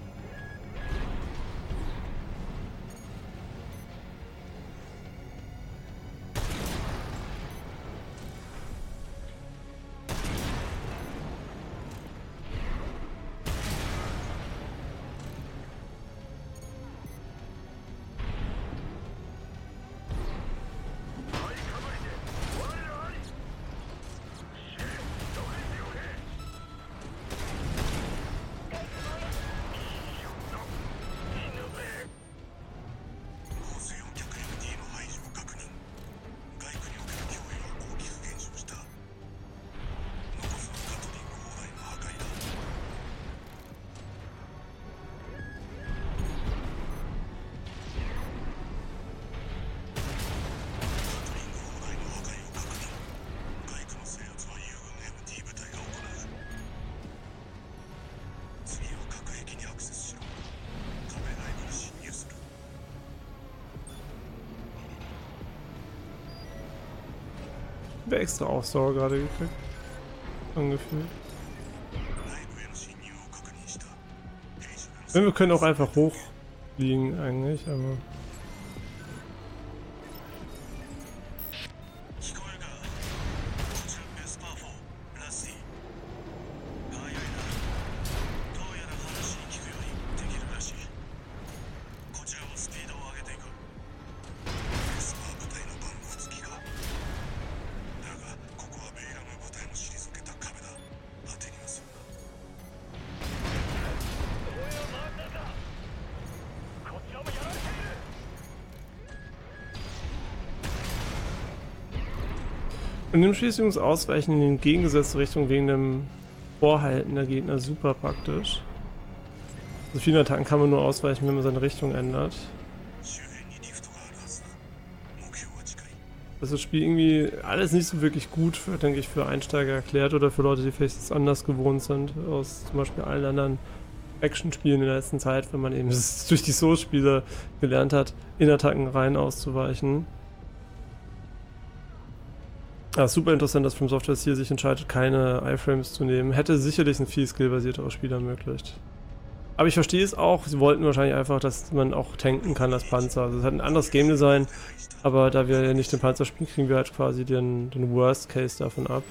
habe extra Ausdauer gerade gekriegt. Angefühlt. Wir können auch einfach hochfliegen eigentlich, aber... In dem Spiel ist übrigens Ausweichen in die entgegengesetzte Richtung wegen dem Vorhalten der Gegner super praktisch. So viele Attacken kann man nur ausweichen, wenn man seine Richtung ändert. Das ist das Spiel irgendwie alles nicht so wirklich gut, für, denke ich, für Einsteiger erklärt oder für Leute, die vielleicht jetzt anders gewohnt sind aus zum Beispiel allen anderen Action-Spielen in der letzten Zeit, wenn man eben durch die Souls-Spiele gelernt hat, in Attacken rein auszuweichen. Ja, super interessant, dass From Software hier sich entscheidet, keine Iframes zu nehmen. Hätte sicherlich ein viel skillbasierteres Spiel ermöglicht. Aber ich verstehe es auch, sie wollten wahrscheinlich einfach, dass man auch tanken kann als Panzer. Also es hat ein anderes Game Design, aber da wir ja nicht den Panzer spielen, kriegen wir halt quasi den Worst Case davon ab.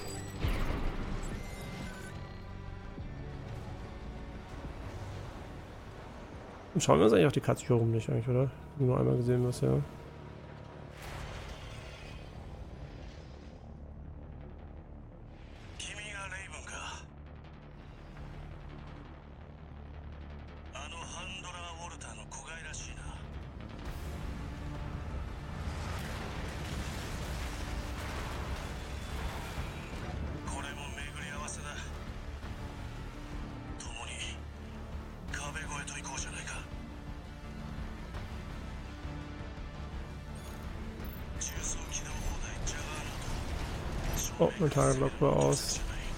Und schauen wir uns eigentlich auch die Katze rum nicht eigentlich, oder? Nur einmal gesehen bisher. 哦，那他是 lock aus。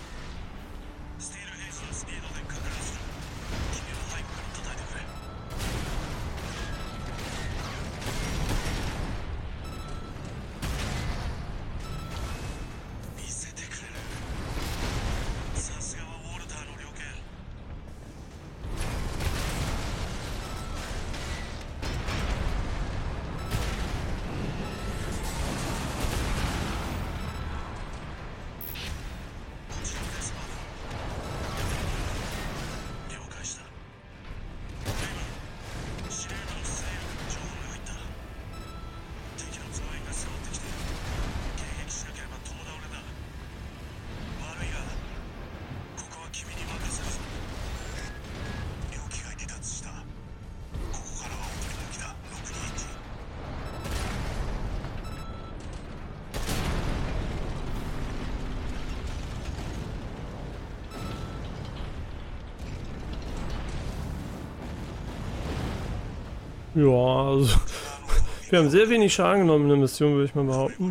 Ja, also wir haben sehr wenig Schaden genommen in der Mission, würde ich mal behaupten.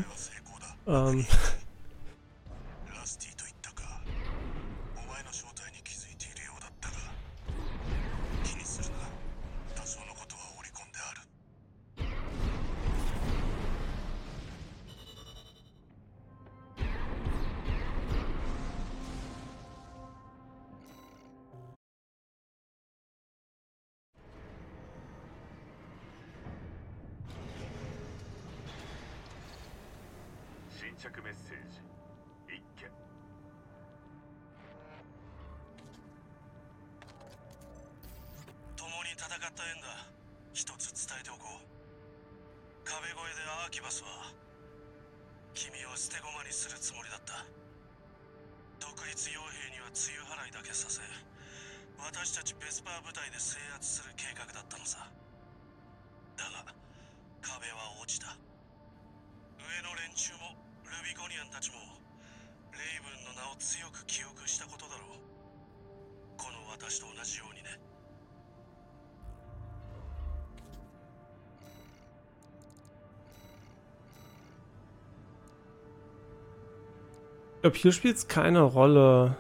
Ich glaube, hier spielt es keine Rolle.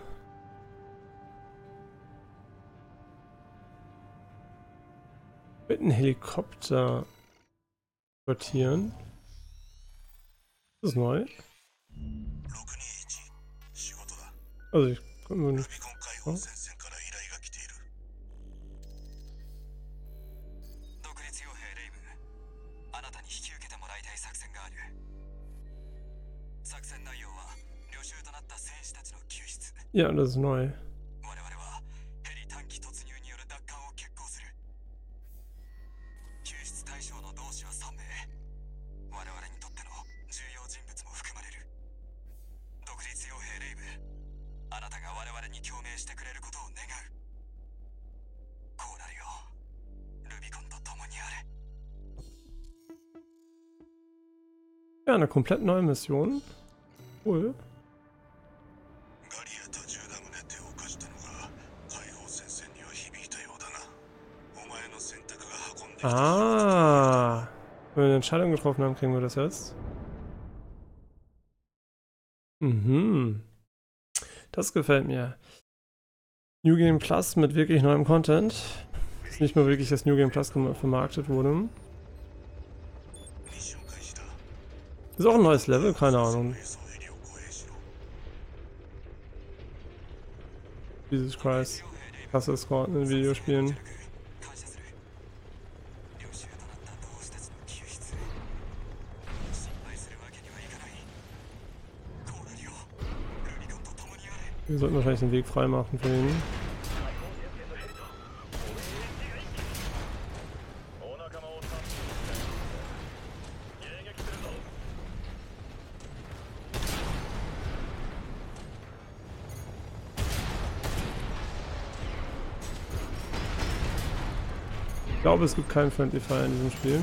Mit einem Helikopter portieren. Das ist neu. Also ich kann mir ル nicht. ビコン解放戦線から依頼が来ている。独立傭兵レイブ、あなたに引き受けてもらいたい作戦がある。作戦内容は領袖となった戦士たちの救出。 Ja, das ist neu. 我々はヘリ短期突入による奪還を決行する。救出対象の同志は3名。我々にとっての重要人物も含まれる。独立傭兵レイブ、あなたが我々に共鳴してくれることを願う。こうなるよ。ルビコンと共にあれ。 Ja, eine komplett neue Mission. Cool. ガリア多重ダムで手を貸したのが解放戦線には響いたようだな。お前の選択が運んできた。 Ah. Wenn wir eine Entscheidung getroffen haben, kriegen wir das jetzt. Mhm. Das gefällt mir. New Game Plus mit wirklich neuem Content. Ist nicht mehr wirklich das New Game Plus vermarktet wurde. ミッション開始だ。 Ist auch ein neues Level, keine Ahnung. 輸送ヘリを護衛しろ。 Jesus Christ. Krasse Escorten in Videospielen. 感謝する。領袖となった同志たちの救出。心配するわけにはいかない。こうなるよ。ルビコンと共にあれ。 Wir sollten wahrscheinlich den Weg freimachen für ihn. お仲間を助けて迎撃するぞ。 Ich glaube, es gibt keinen Friendly Fire in diesem Spiel.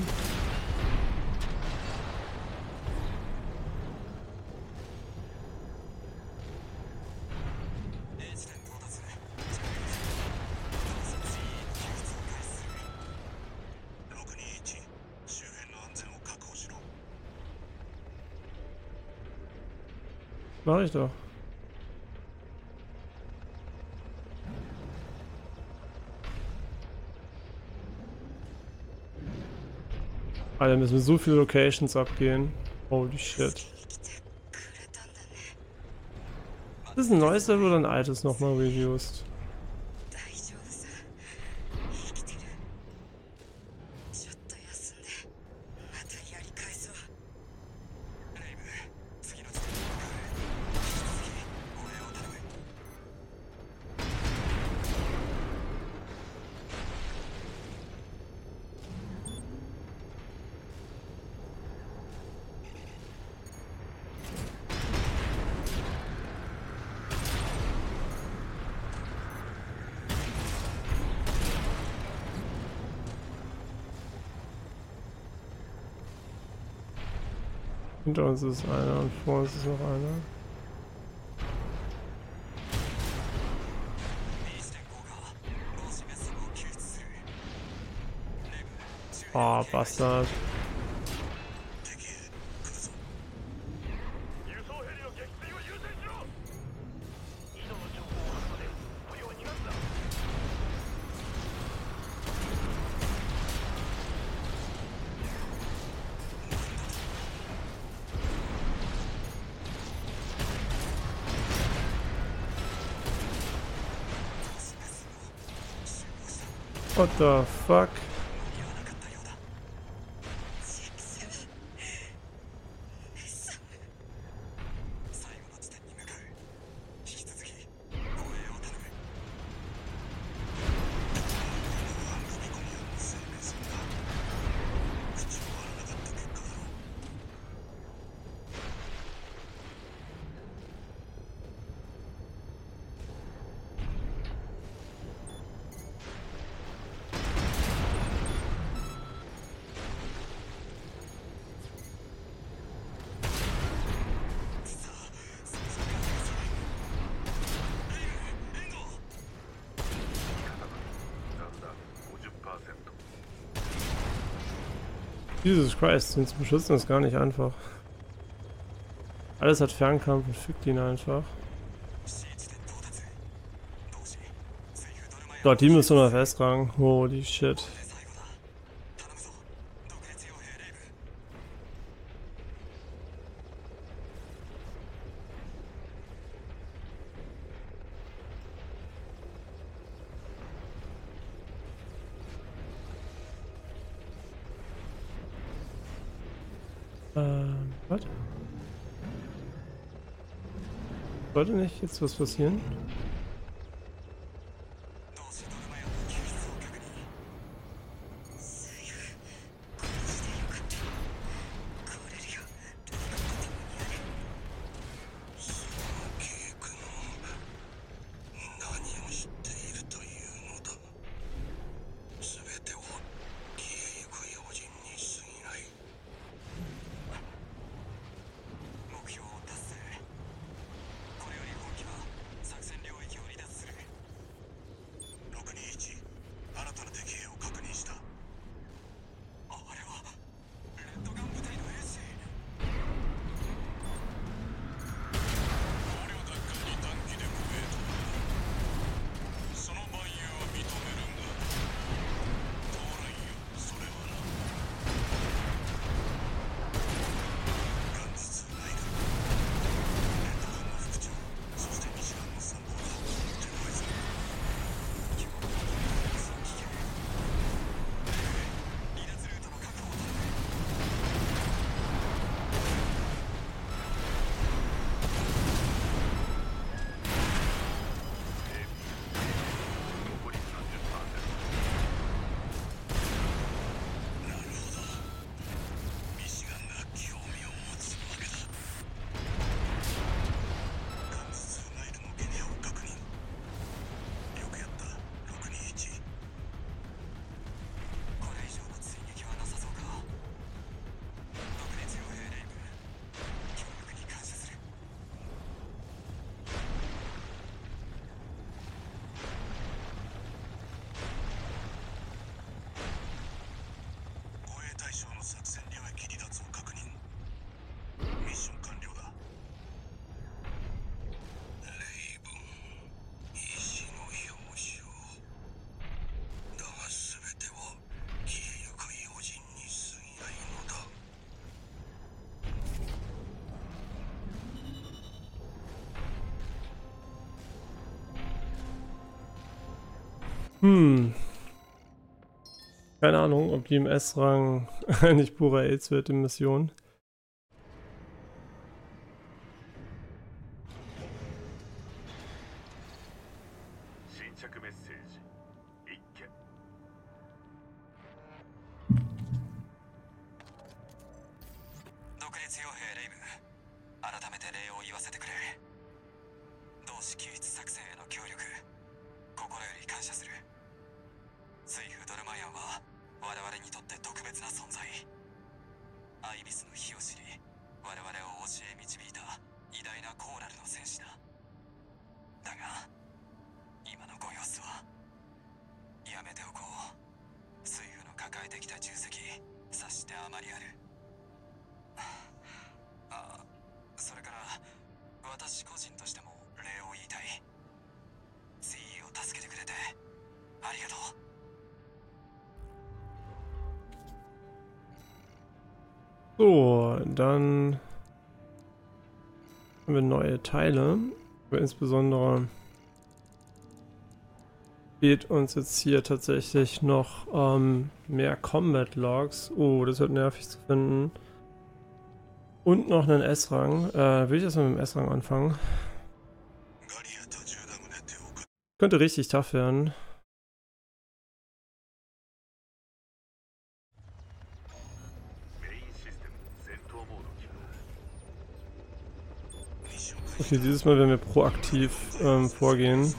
Mach ich doch. Alter, müssen wir so viele Locations abgehen. Holy shit. Das ist ein neues Level oder ein altes nochmal reused? 大丈夫さ。生きてる。ちょっと休んで、またやり返そう。レイブ、次の地点に向かう。引き続き、護衛を頼む。 Hinter uns ist einer und vor uns ist noch einer. Oh, Bastard. 輸送ヘリの撃墜を優先しろ。移動の情報を後で不要になった。 What the fuck? 最後の地点に向かう。引き続き護衛を頼む。ルビコニアンの生命線だ。口を割らなかった結果だろう。 Jesus Christ, den zu beschützen ist gar nicht einfach. Alles hat Fernkampf und fickt ihn einfach. Gott, die müssen wir festtragen. Holy shit. Was? Sollte nicht jetzt was passieren? 同志ドルマヤの救出を確認。セーフ。この時でよかった。来れるよ。ルミコンと共にある。その警官何を知っているというのだ。全てを消えゆく用心に過ぎない。目標を達成。これより本機は作戦領域を離脱する。621、新たな敵兵を確認した。あれはレッドガン部隊の兵士。捕虜奪還に短期で護衛となる。その蛮勇は認めるんだ。トーライよ、それはな。元日ライド。レッドガンの副長、そして西側の参謀だ。手前ぞ。今日のそう聞け。離脱ルートの確保を頼む。 残り 30%。 なるほど。ミシガンが興味を持つわけだ。元日ライドのゲネアを確認。よくやった、621。これ以上の追撃はなさそうか。独立傭兵レイブ、協力に感謝する。護衛対象の作戦領域離脱を確認。ミッション完了だ。レイブン、意志の表彰。だが全ては消えゆく用心に過ぎないのだ。 Keine Ahnung, ob die im S-Rang eigentlich purer AIDS wird in Mission. 新着メッセージ一件。 独立傭兵レイブ、改めて礼を言わせてくれ。同志救出作戦への協力、心より感謝する。水夫ドルマヤンは我々にとって特別な存在。アイビスの火を知り、我々を教え導いた偉大なコーラルの戦士だ。だが今のご様子はやめておこう。水夫の抱えてきた重責、察してあまりある。あ、それから私個人としても礼を言いたい。ツイーを助けてくれてありがとう。 So, dann haben wir neue Teile. Aber insbesondere fehlt uns jetzt hier tatsächlich noch mehr Combat Logs. Oh, das wird nervig zu finden. Und noch einen S-Rang. Will ich erstmal mit dem S-Rang anfangen? Könnte richtig tough werden. Okay, dieses Mal werden wir proaktiv vorgehen.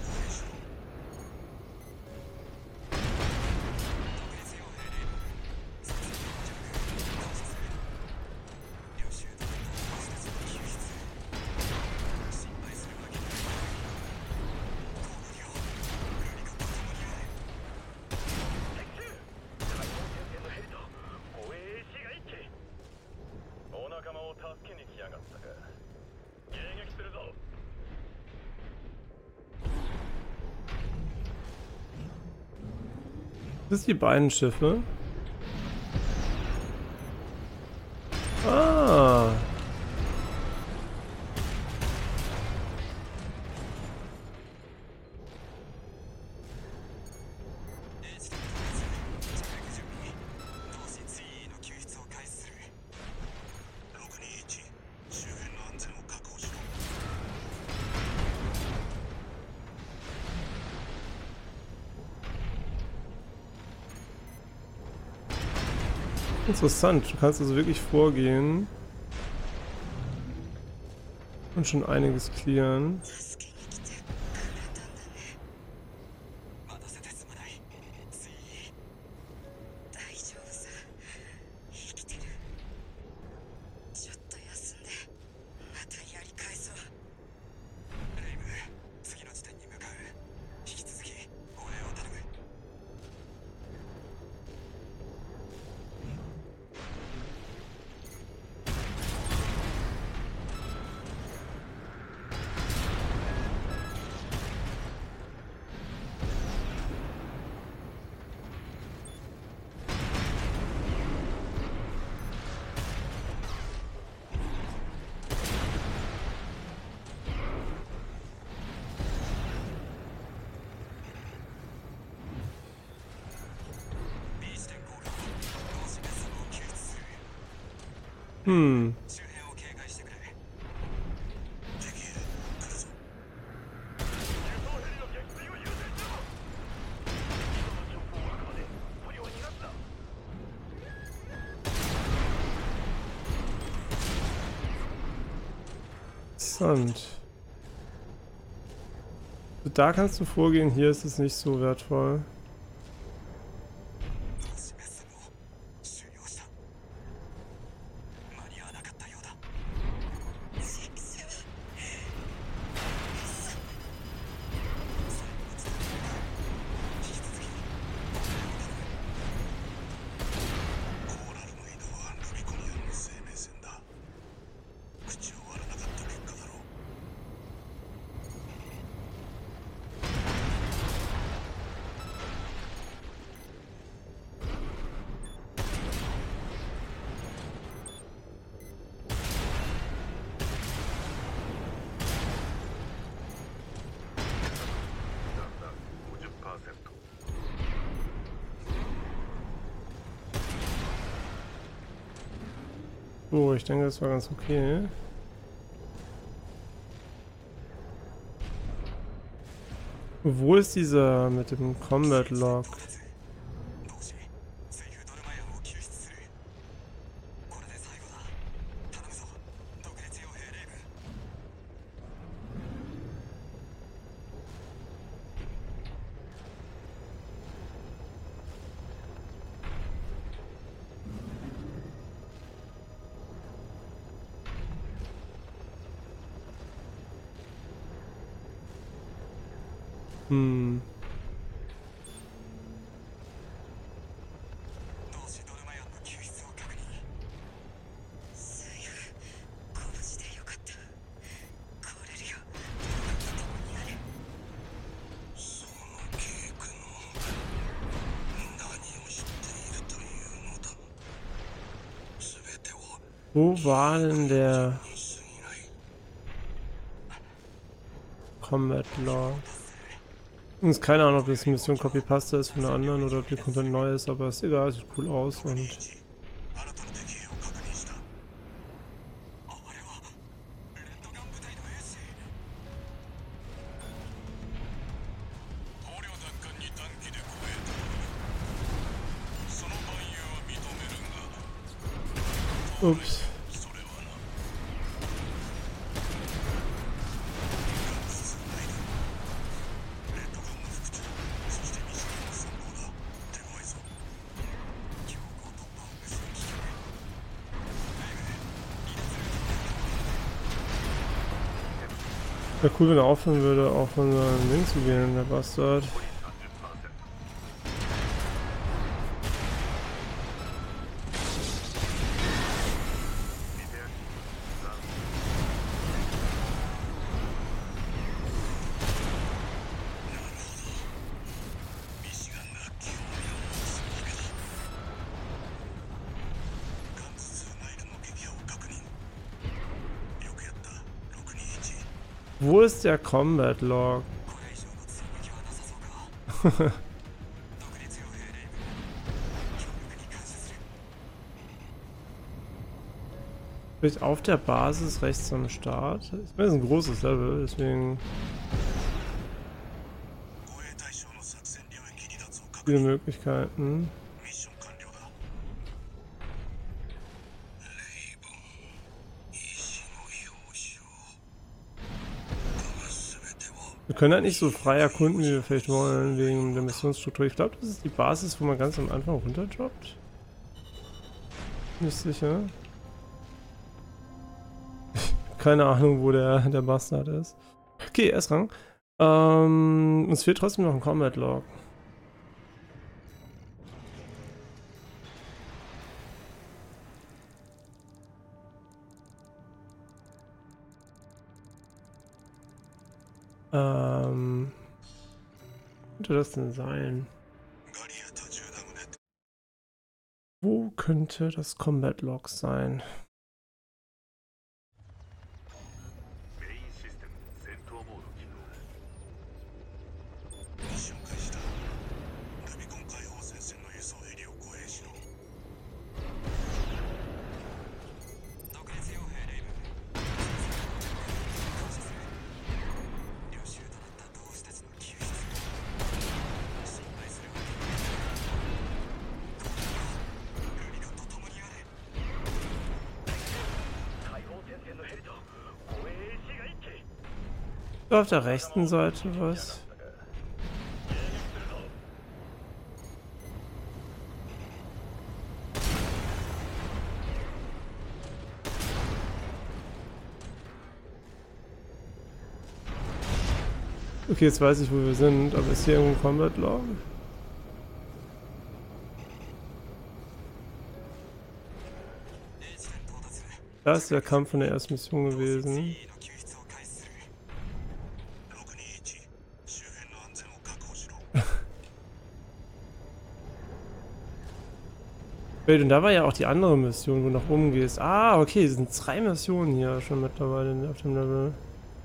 Das sind die beiden Schiffe. Ah. Interessant, du kannst also wirklich vorgehen und schon einiges clearen. 助けに来てくれたんだね。待たせてすまない。つい。大丈夫さ。生きてる。ちょっと休んで、またやり返そう。レイム、次の地点に向かう。引き続き、護衛を頼む。B 地点ゴールド。同志メスを救出する。周辺を警戒してくれ。敵へ来るぞ。 輸送ヘリの撃墜を優先しろ。人の情報をあくまで捕虜は逃がすな。 Interessant. Da kannst du vorgehen, hier ist es nicht so wertvoll. 同志メスを収容した。間に合わなかったようだ。シックスは引き続きコーラルの移動はルビコニアンの生命線だ。口を割らなかった結果だろう。 50%。 So, ich denke, das war ganz okay. Wo ist dieser mit dem Combat Log? 同志、セイフ・ドルマヤンを救出する。これで最後だ。頼むぞ、独立傭兵レイブ。同志ドルマヤンの救出を確認。セイフ、ご無事でよかった。コーレリオ、僕と共にあれ。そのケイ君の何を知っているというのだ。すべてを Wo war denn der に過ぎない。 Combat Log? Ist keine Ahnung, ob das Mission Copy-Paste ist von der anderen oder ob die komplett neu ist, aber ist egal, sieht cool aus und 新たな敵兵を確認した。あれはレッドガン部隊のエース。捕虜奪還に短期で護衛とその番友は認めるが ups. それはな。レッドガンの副長、そしてミシガンの参謀だ。手強いぞ。強行突破を結ぶ危険。 Wäre cool, wenn er aufhören würde, auch von seinem Ding zu gehen, der Bastard. 30%。 ミシガンが興味を持つわけだ。ガンズ2ナイルの撃破を確認。よくやった。621。 Wo ist der Combat Log? これ以上の追撃はなさそうか。独立傭兵レイブ、協力に感謝する。 Vielleicht auf der Basis rechts am Start? Ich meine, das ist ein großes Level, deswegen 護衛対象の作戦領域離脱を確 viele 認。 Möglichkeiten. ミッション完了だ。 können halt nicht so frei erkunden, wie wir vielleicht wollen, wegen der Missionsstruktur. Ich glaube, das ist die Basis, wo man ganz am Anfang runterdroppt. Nicht sicher. Keine Ahnung, wo der Bastard ist. Okay, S-Rang. Uns fehlt trotzdem noch ein Combat Log. Könnte das denn sein? ガリア途中だもんね。 Wo könnte das Combat Log sein? メインシステム戦闘モード起動。 ミッション開始だ。ルビコン解放戦線の輸送ヘリを護衛しろ。独立傭兵レイブ。感謝する。領袖となった同志たちの救出。心配するわけにはいかない。ルビコンと共にあれ。 解放戦線のヘリと護衛士が一気。 Auf der rechten Seite was? Okay, jetzt weiß ich, wo wir sind, aber ist hier irgendwo ein Combat Log? Da ist der Kampf von der ersten Mission gewesen. の救出を開始する。621、周辺の安全を確保しろ。 Wait, und da war ja auch die andere Mission, wo du nach oben gehst. Ah, okay, es sind 3 Missionen hier schon mittlerweile auf dem Level.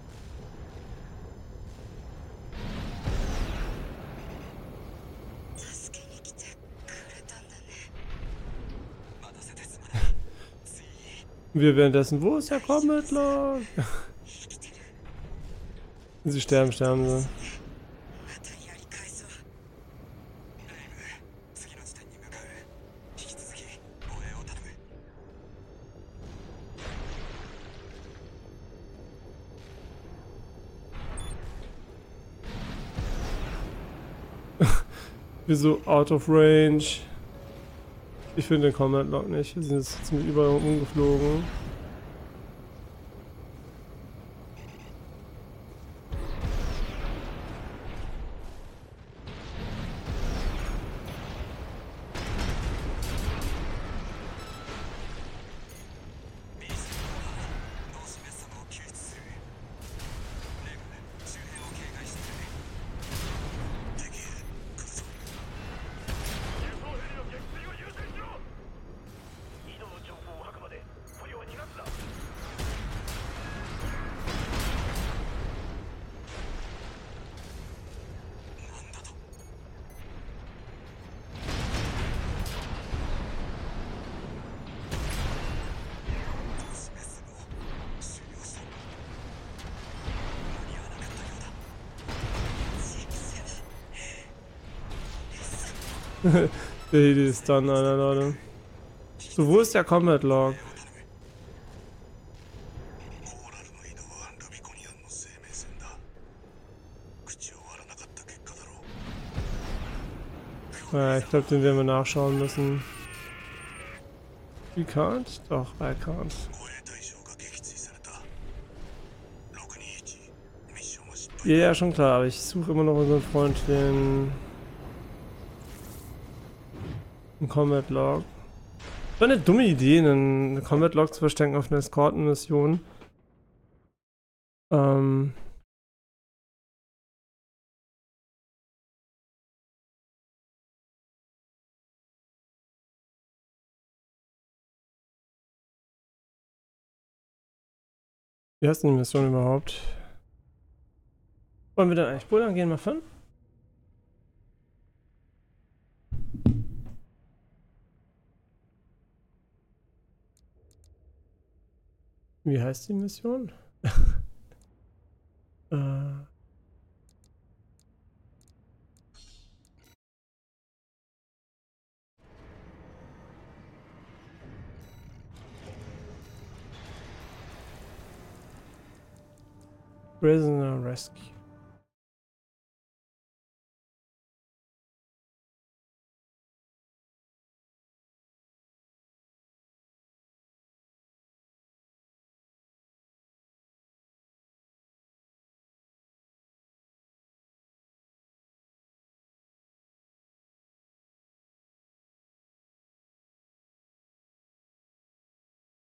助けに来てくれたんだね。待たせてすまない。つい Wir währenddessen, wo ist der Combat Log? 生きてる。 Wenn sie sterben, sterben sie. またやり返そう。レイム、次の地点に向かう。引き続き護衛を頼む。 Wir so out of range. Ich finde den Combat Log nicht. Wir sind jetzt ziemlich überall umgeflogen. B 線同士メッサムを救出する。レイム、周辺を警戒してくれ。敵へ来るぞ。 輸送ヘリの撃墜を優先しろ。移動の情報を吐くまで不要に逃がすな。 なんだと。同士メッサムを終了した。間に合わなかったようだ。 Der Heli ist dann, Alter, Leute. So, wo ist der Combat Log? コーラルの移動はルビコニアンの生命線だ。口を割らなかった結果だろう。 Ja, ich glaube, den werden wir nachschauen müssen. We can't? Doch, I can't. 護衛対象が撃墜された。621、ミッションは失敗。 Ja, ja, schon klar, aber ich suche immer noch unseren Freund, den Combat Log. War eine dumme Idee, einen Combat Log zu verstecken auf einer Eskortenmission. Wie heißt denn die Mission überhaupt? Wollen wir dann eigentlich Bouldern gehen, mal fun? Wie heißt die Mission? Prisoner Rescue.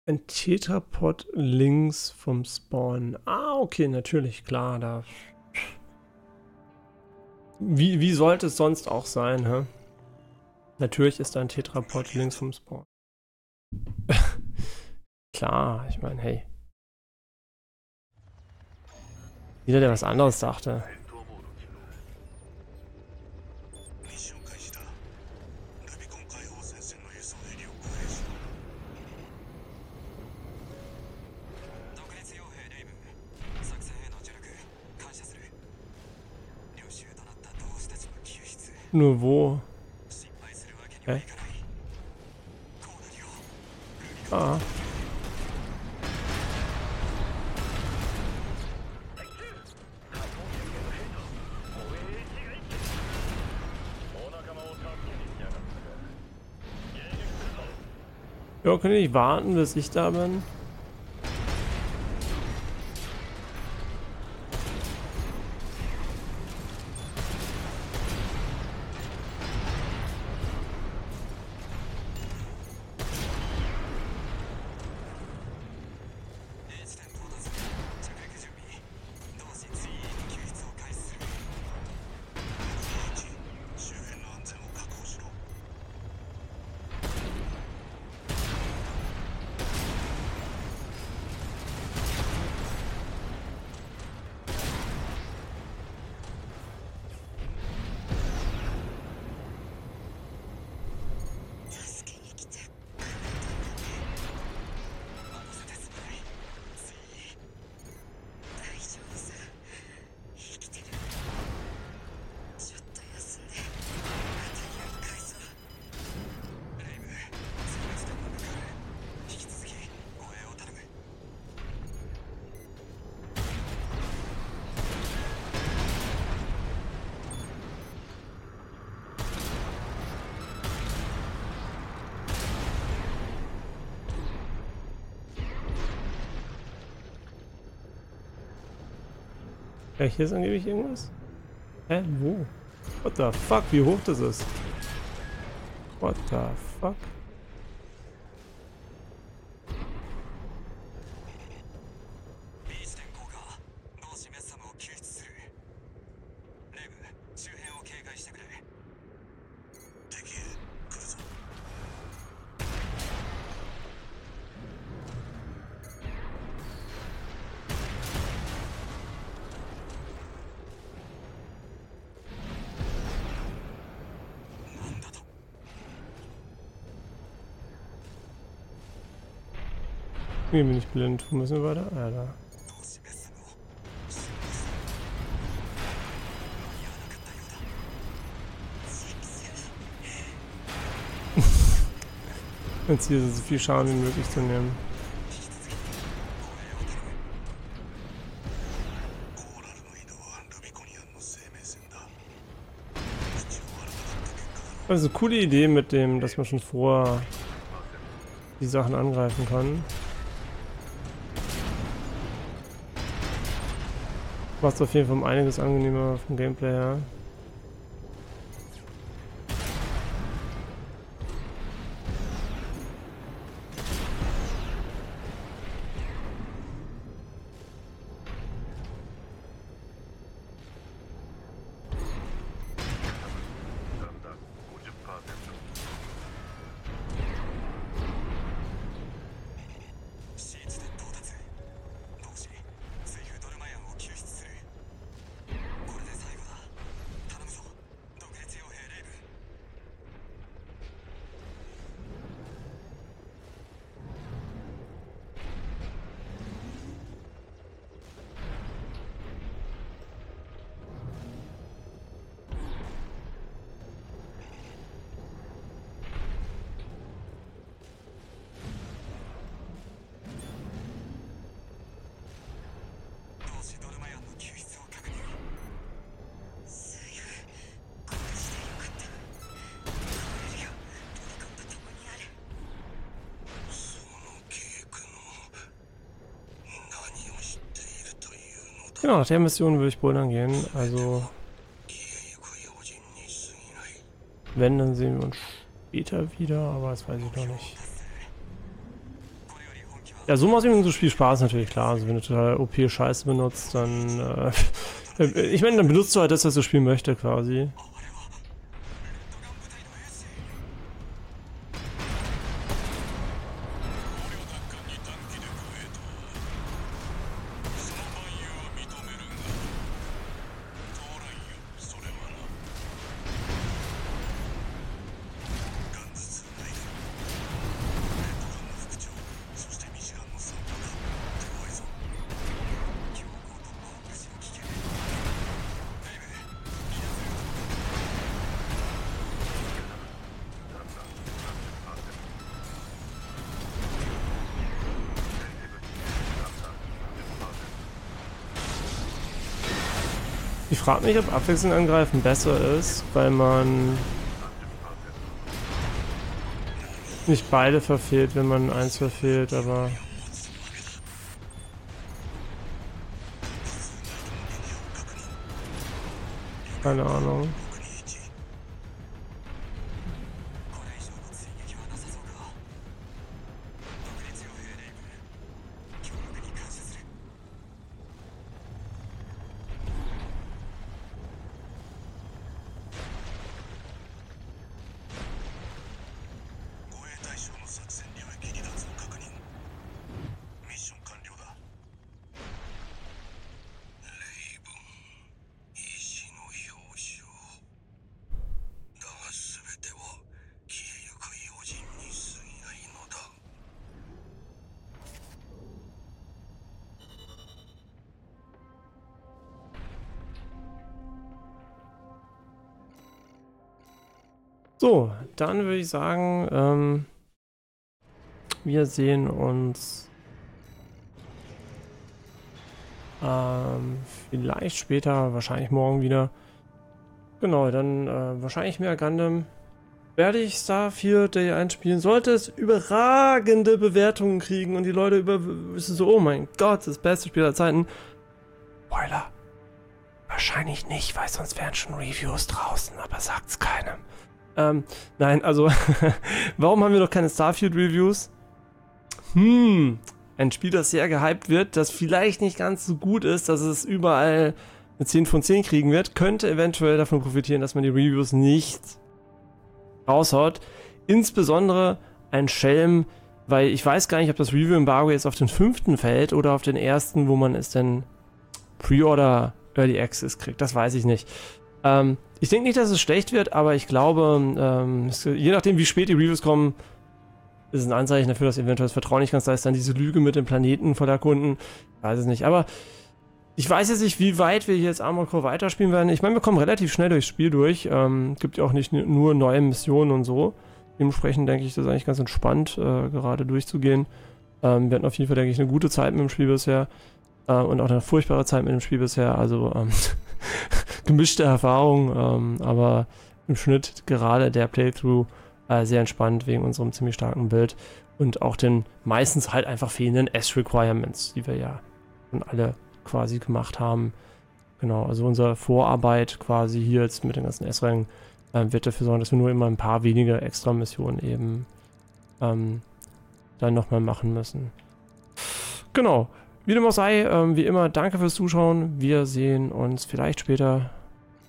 Ein Tetrapod links vom Spawn. Ah, okay, natürlich, klar. Da. Wie sollte es sonst auch sein, hä? Natürlich ist da ein Tetrapod links vom Spawn. Klar, ich meine, hey. Jeder, der was anderes dachte. ミッション開始だ。ルビコン解放戦線の輸送ヘリを護衛しろ。独立傭兵レイブ、作戦への助力感謝する。領袖となった同志たちの救出、 Nur wo? 失敗するわけにはいかない。コーナリオ、 Ah. お仲間を助けに来やがったか。迎撃するぞ。 Ja, könnt ihr nicht warten, bis ich da bin? A 地点到達、着陸準備。同志追尾の救出を開始する。周辺の安全を確保しろ。 Ja, hier ist angeblich irgendwas. Hä? Wo? What the fuck? Wie hoch das ist? What the fuck? B 地点降下、同志メッサムを救出する。レイブ、周辺を警戒してくれ。敵へ来るぞ。 なんだと。 Hier bin ich blind. Wo müssen wir weiter? Ah, da. 同志メッサムを信じする。間に合わなかったようだ。 Jetzt hier so viel Schaden wie möglich zu nehmen. コーラルの移動はルビコニアンの生命線だ。口を割らなかった結果だろう。 Also coole Idee mit dem, dass man schon vorher die Sachen angreifen kann. Macht auf jeden Fall um einiges angenehmer vom Gameplay her. C 地点到達。同志、水風ドルマヤンを救出する。これで最後だ。頼むぞ。独立傭兵レイブ。 同志ドルマヤンの救出を確認。水風、こうしてよかった。帰れるよ。ルビコンと共にある。その計画の何を知っているというのだ。 Genau, nach der Mission würde ich bouldern gehen. Also, 消えゆく用心に過ぎない。 wenn, dann sehen wir uns später wieder, aber das weiß ich noch nicht. これより本気 Ja, so macht ihm so Spiel Spaß natürlich, klar. Also wenn du total OP-Scheiße benutzt, dann ich meine, dann benutzt du halt das, was du spielen möchte, quasi. 'Ich frage mich, ob abwechselnd angreifen besser ist, weil man nicht beide verfehlt, wenn man eins verfehlt, aber... Keine Ahnung. So, dann würde ich sagen, wir sehen uns vielleicht später, wahrscheinlich morgen wieder. Genau, dann wahrscheinlich mehr Gundam. Werde ich Starfield Day einspielen, sollte es überragende Bewertungen kriegen und die Leute wissen so, oh mein Gott, das beste Spiel aller Zeiten. Spoiler. Wahrscheinlich nicht, weil sonst wären schon Reviews draußen, aber sagt's keinem. Nein, also, warum haben wir noch keine Starfield-Reviews? Ein Spiel, das sehr gehypt wird, das vielleicht nicht ganz so gut ist, dass es überall eine 10 von 10 kriegen wird, könnte eventuell davon profitieren, dass man die Reviews nicht raushaut. Insbesondere ein Schelm, weil ich weiß gar nicht, ob das Review-Embargo jetzt auf den 5. fällt oder auf den 1., wo man es dann Pre-Order Early Access kriegt. Das weiß ich nicht. Ich denke nicht, dass es schlecht wird, aber ich glaube, je nachdem, wie spät die Reviews kommen, ist es ein Anzeichen dafür, dass eventuell das Vertrauen nicht ganz da ist. Dann diese Lüge mit dem Planeten voller Kunden. Ich weiß es nicht. Aber ich weiß jetzt nicht, wie weit wir jetzt Armored Core weiterspielen werden. Ich meine, wir kommen relativ schnell durchs Spiel durch. Gibt ja auch nicht nur neue Missionen und so. Dementsprechend denke ich, das ist eigentlich ganz entspannt, gerade durchzugehen. Wir hatten auf jeden Fall, denke ich, eine gute Zeit mit dem Spiel bisher. Und auch eine furchtbare Zeit mit dem Spiel bisher. Also gemischte Erfahrung, aber im Schnitt gerade der Playthrough sehr entspannt wegen unserem ziemlich starken Bild und auch den meistens halt einfach fehlenden S-Requirements, die wir ja schon alle quasi gemacht haben. Genau, also unsere Vorarbeit quasi hier jetzt mit den ganzen S-Rängen wird dafür sorgen, dass wir nur immer ein paar wenige extra Missionen eben dann nochmal machen müssen. Genau. Wie dem auch sei, wie immer, danke fürs Zuschauen. Wir sehen uns vielleicht später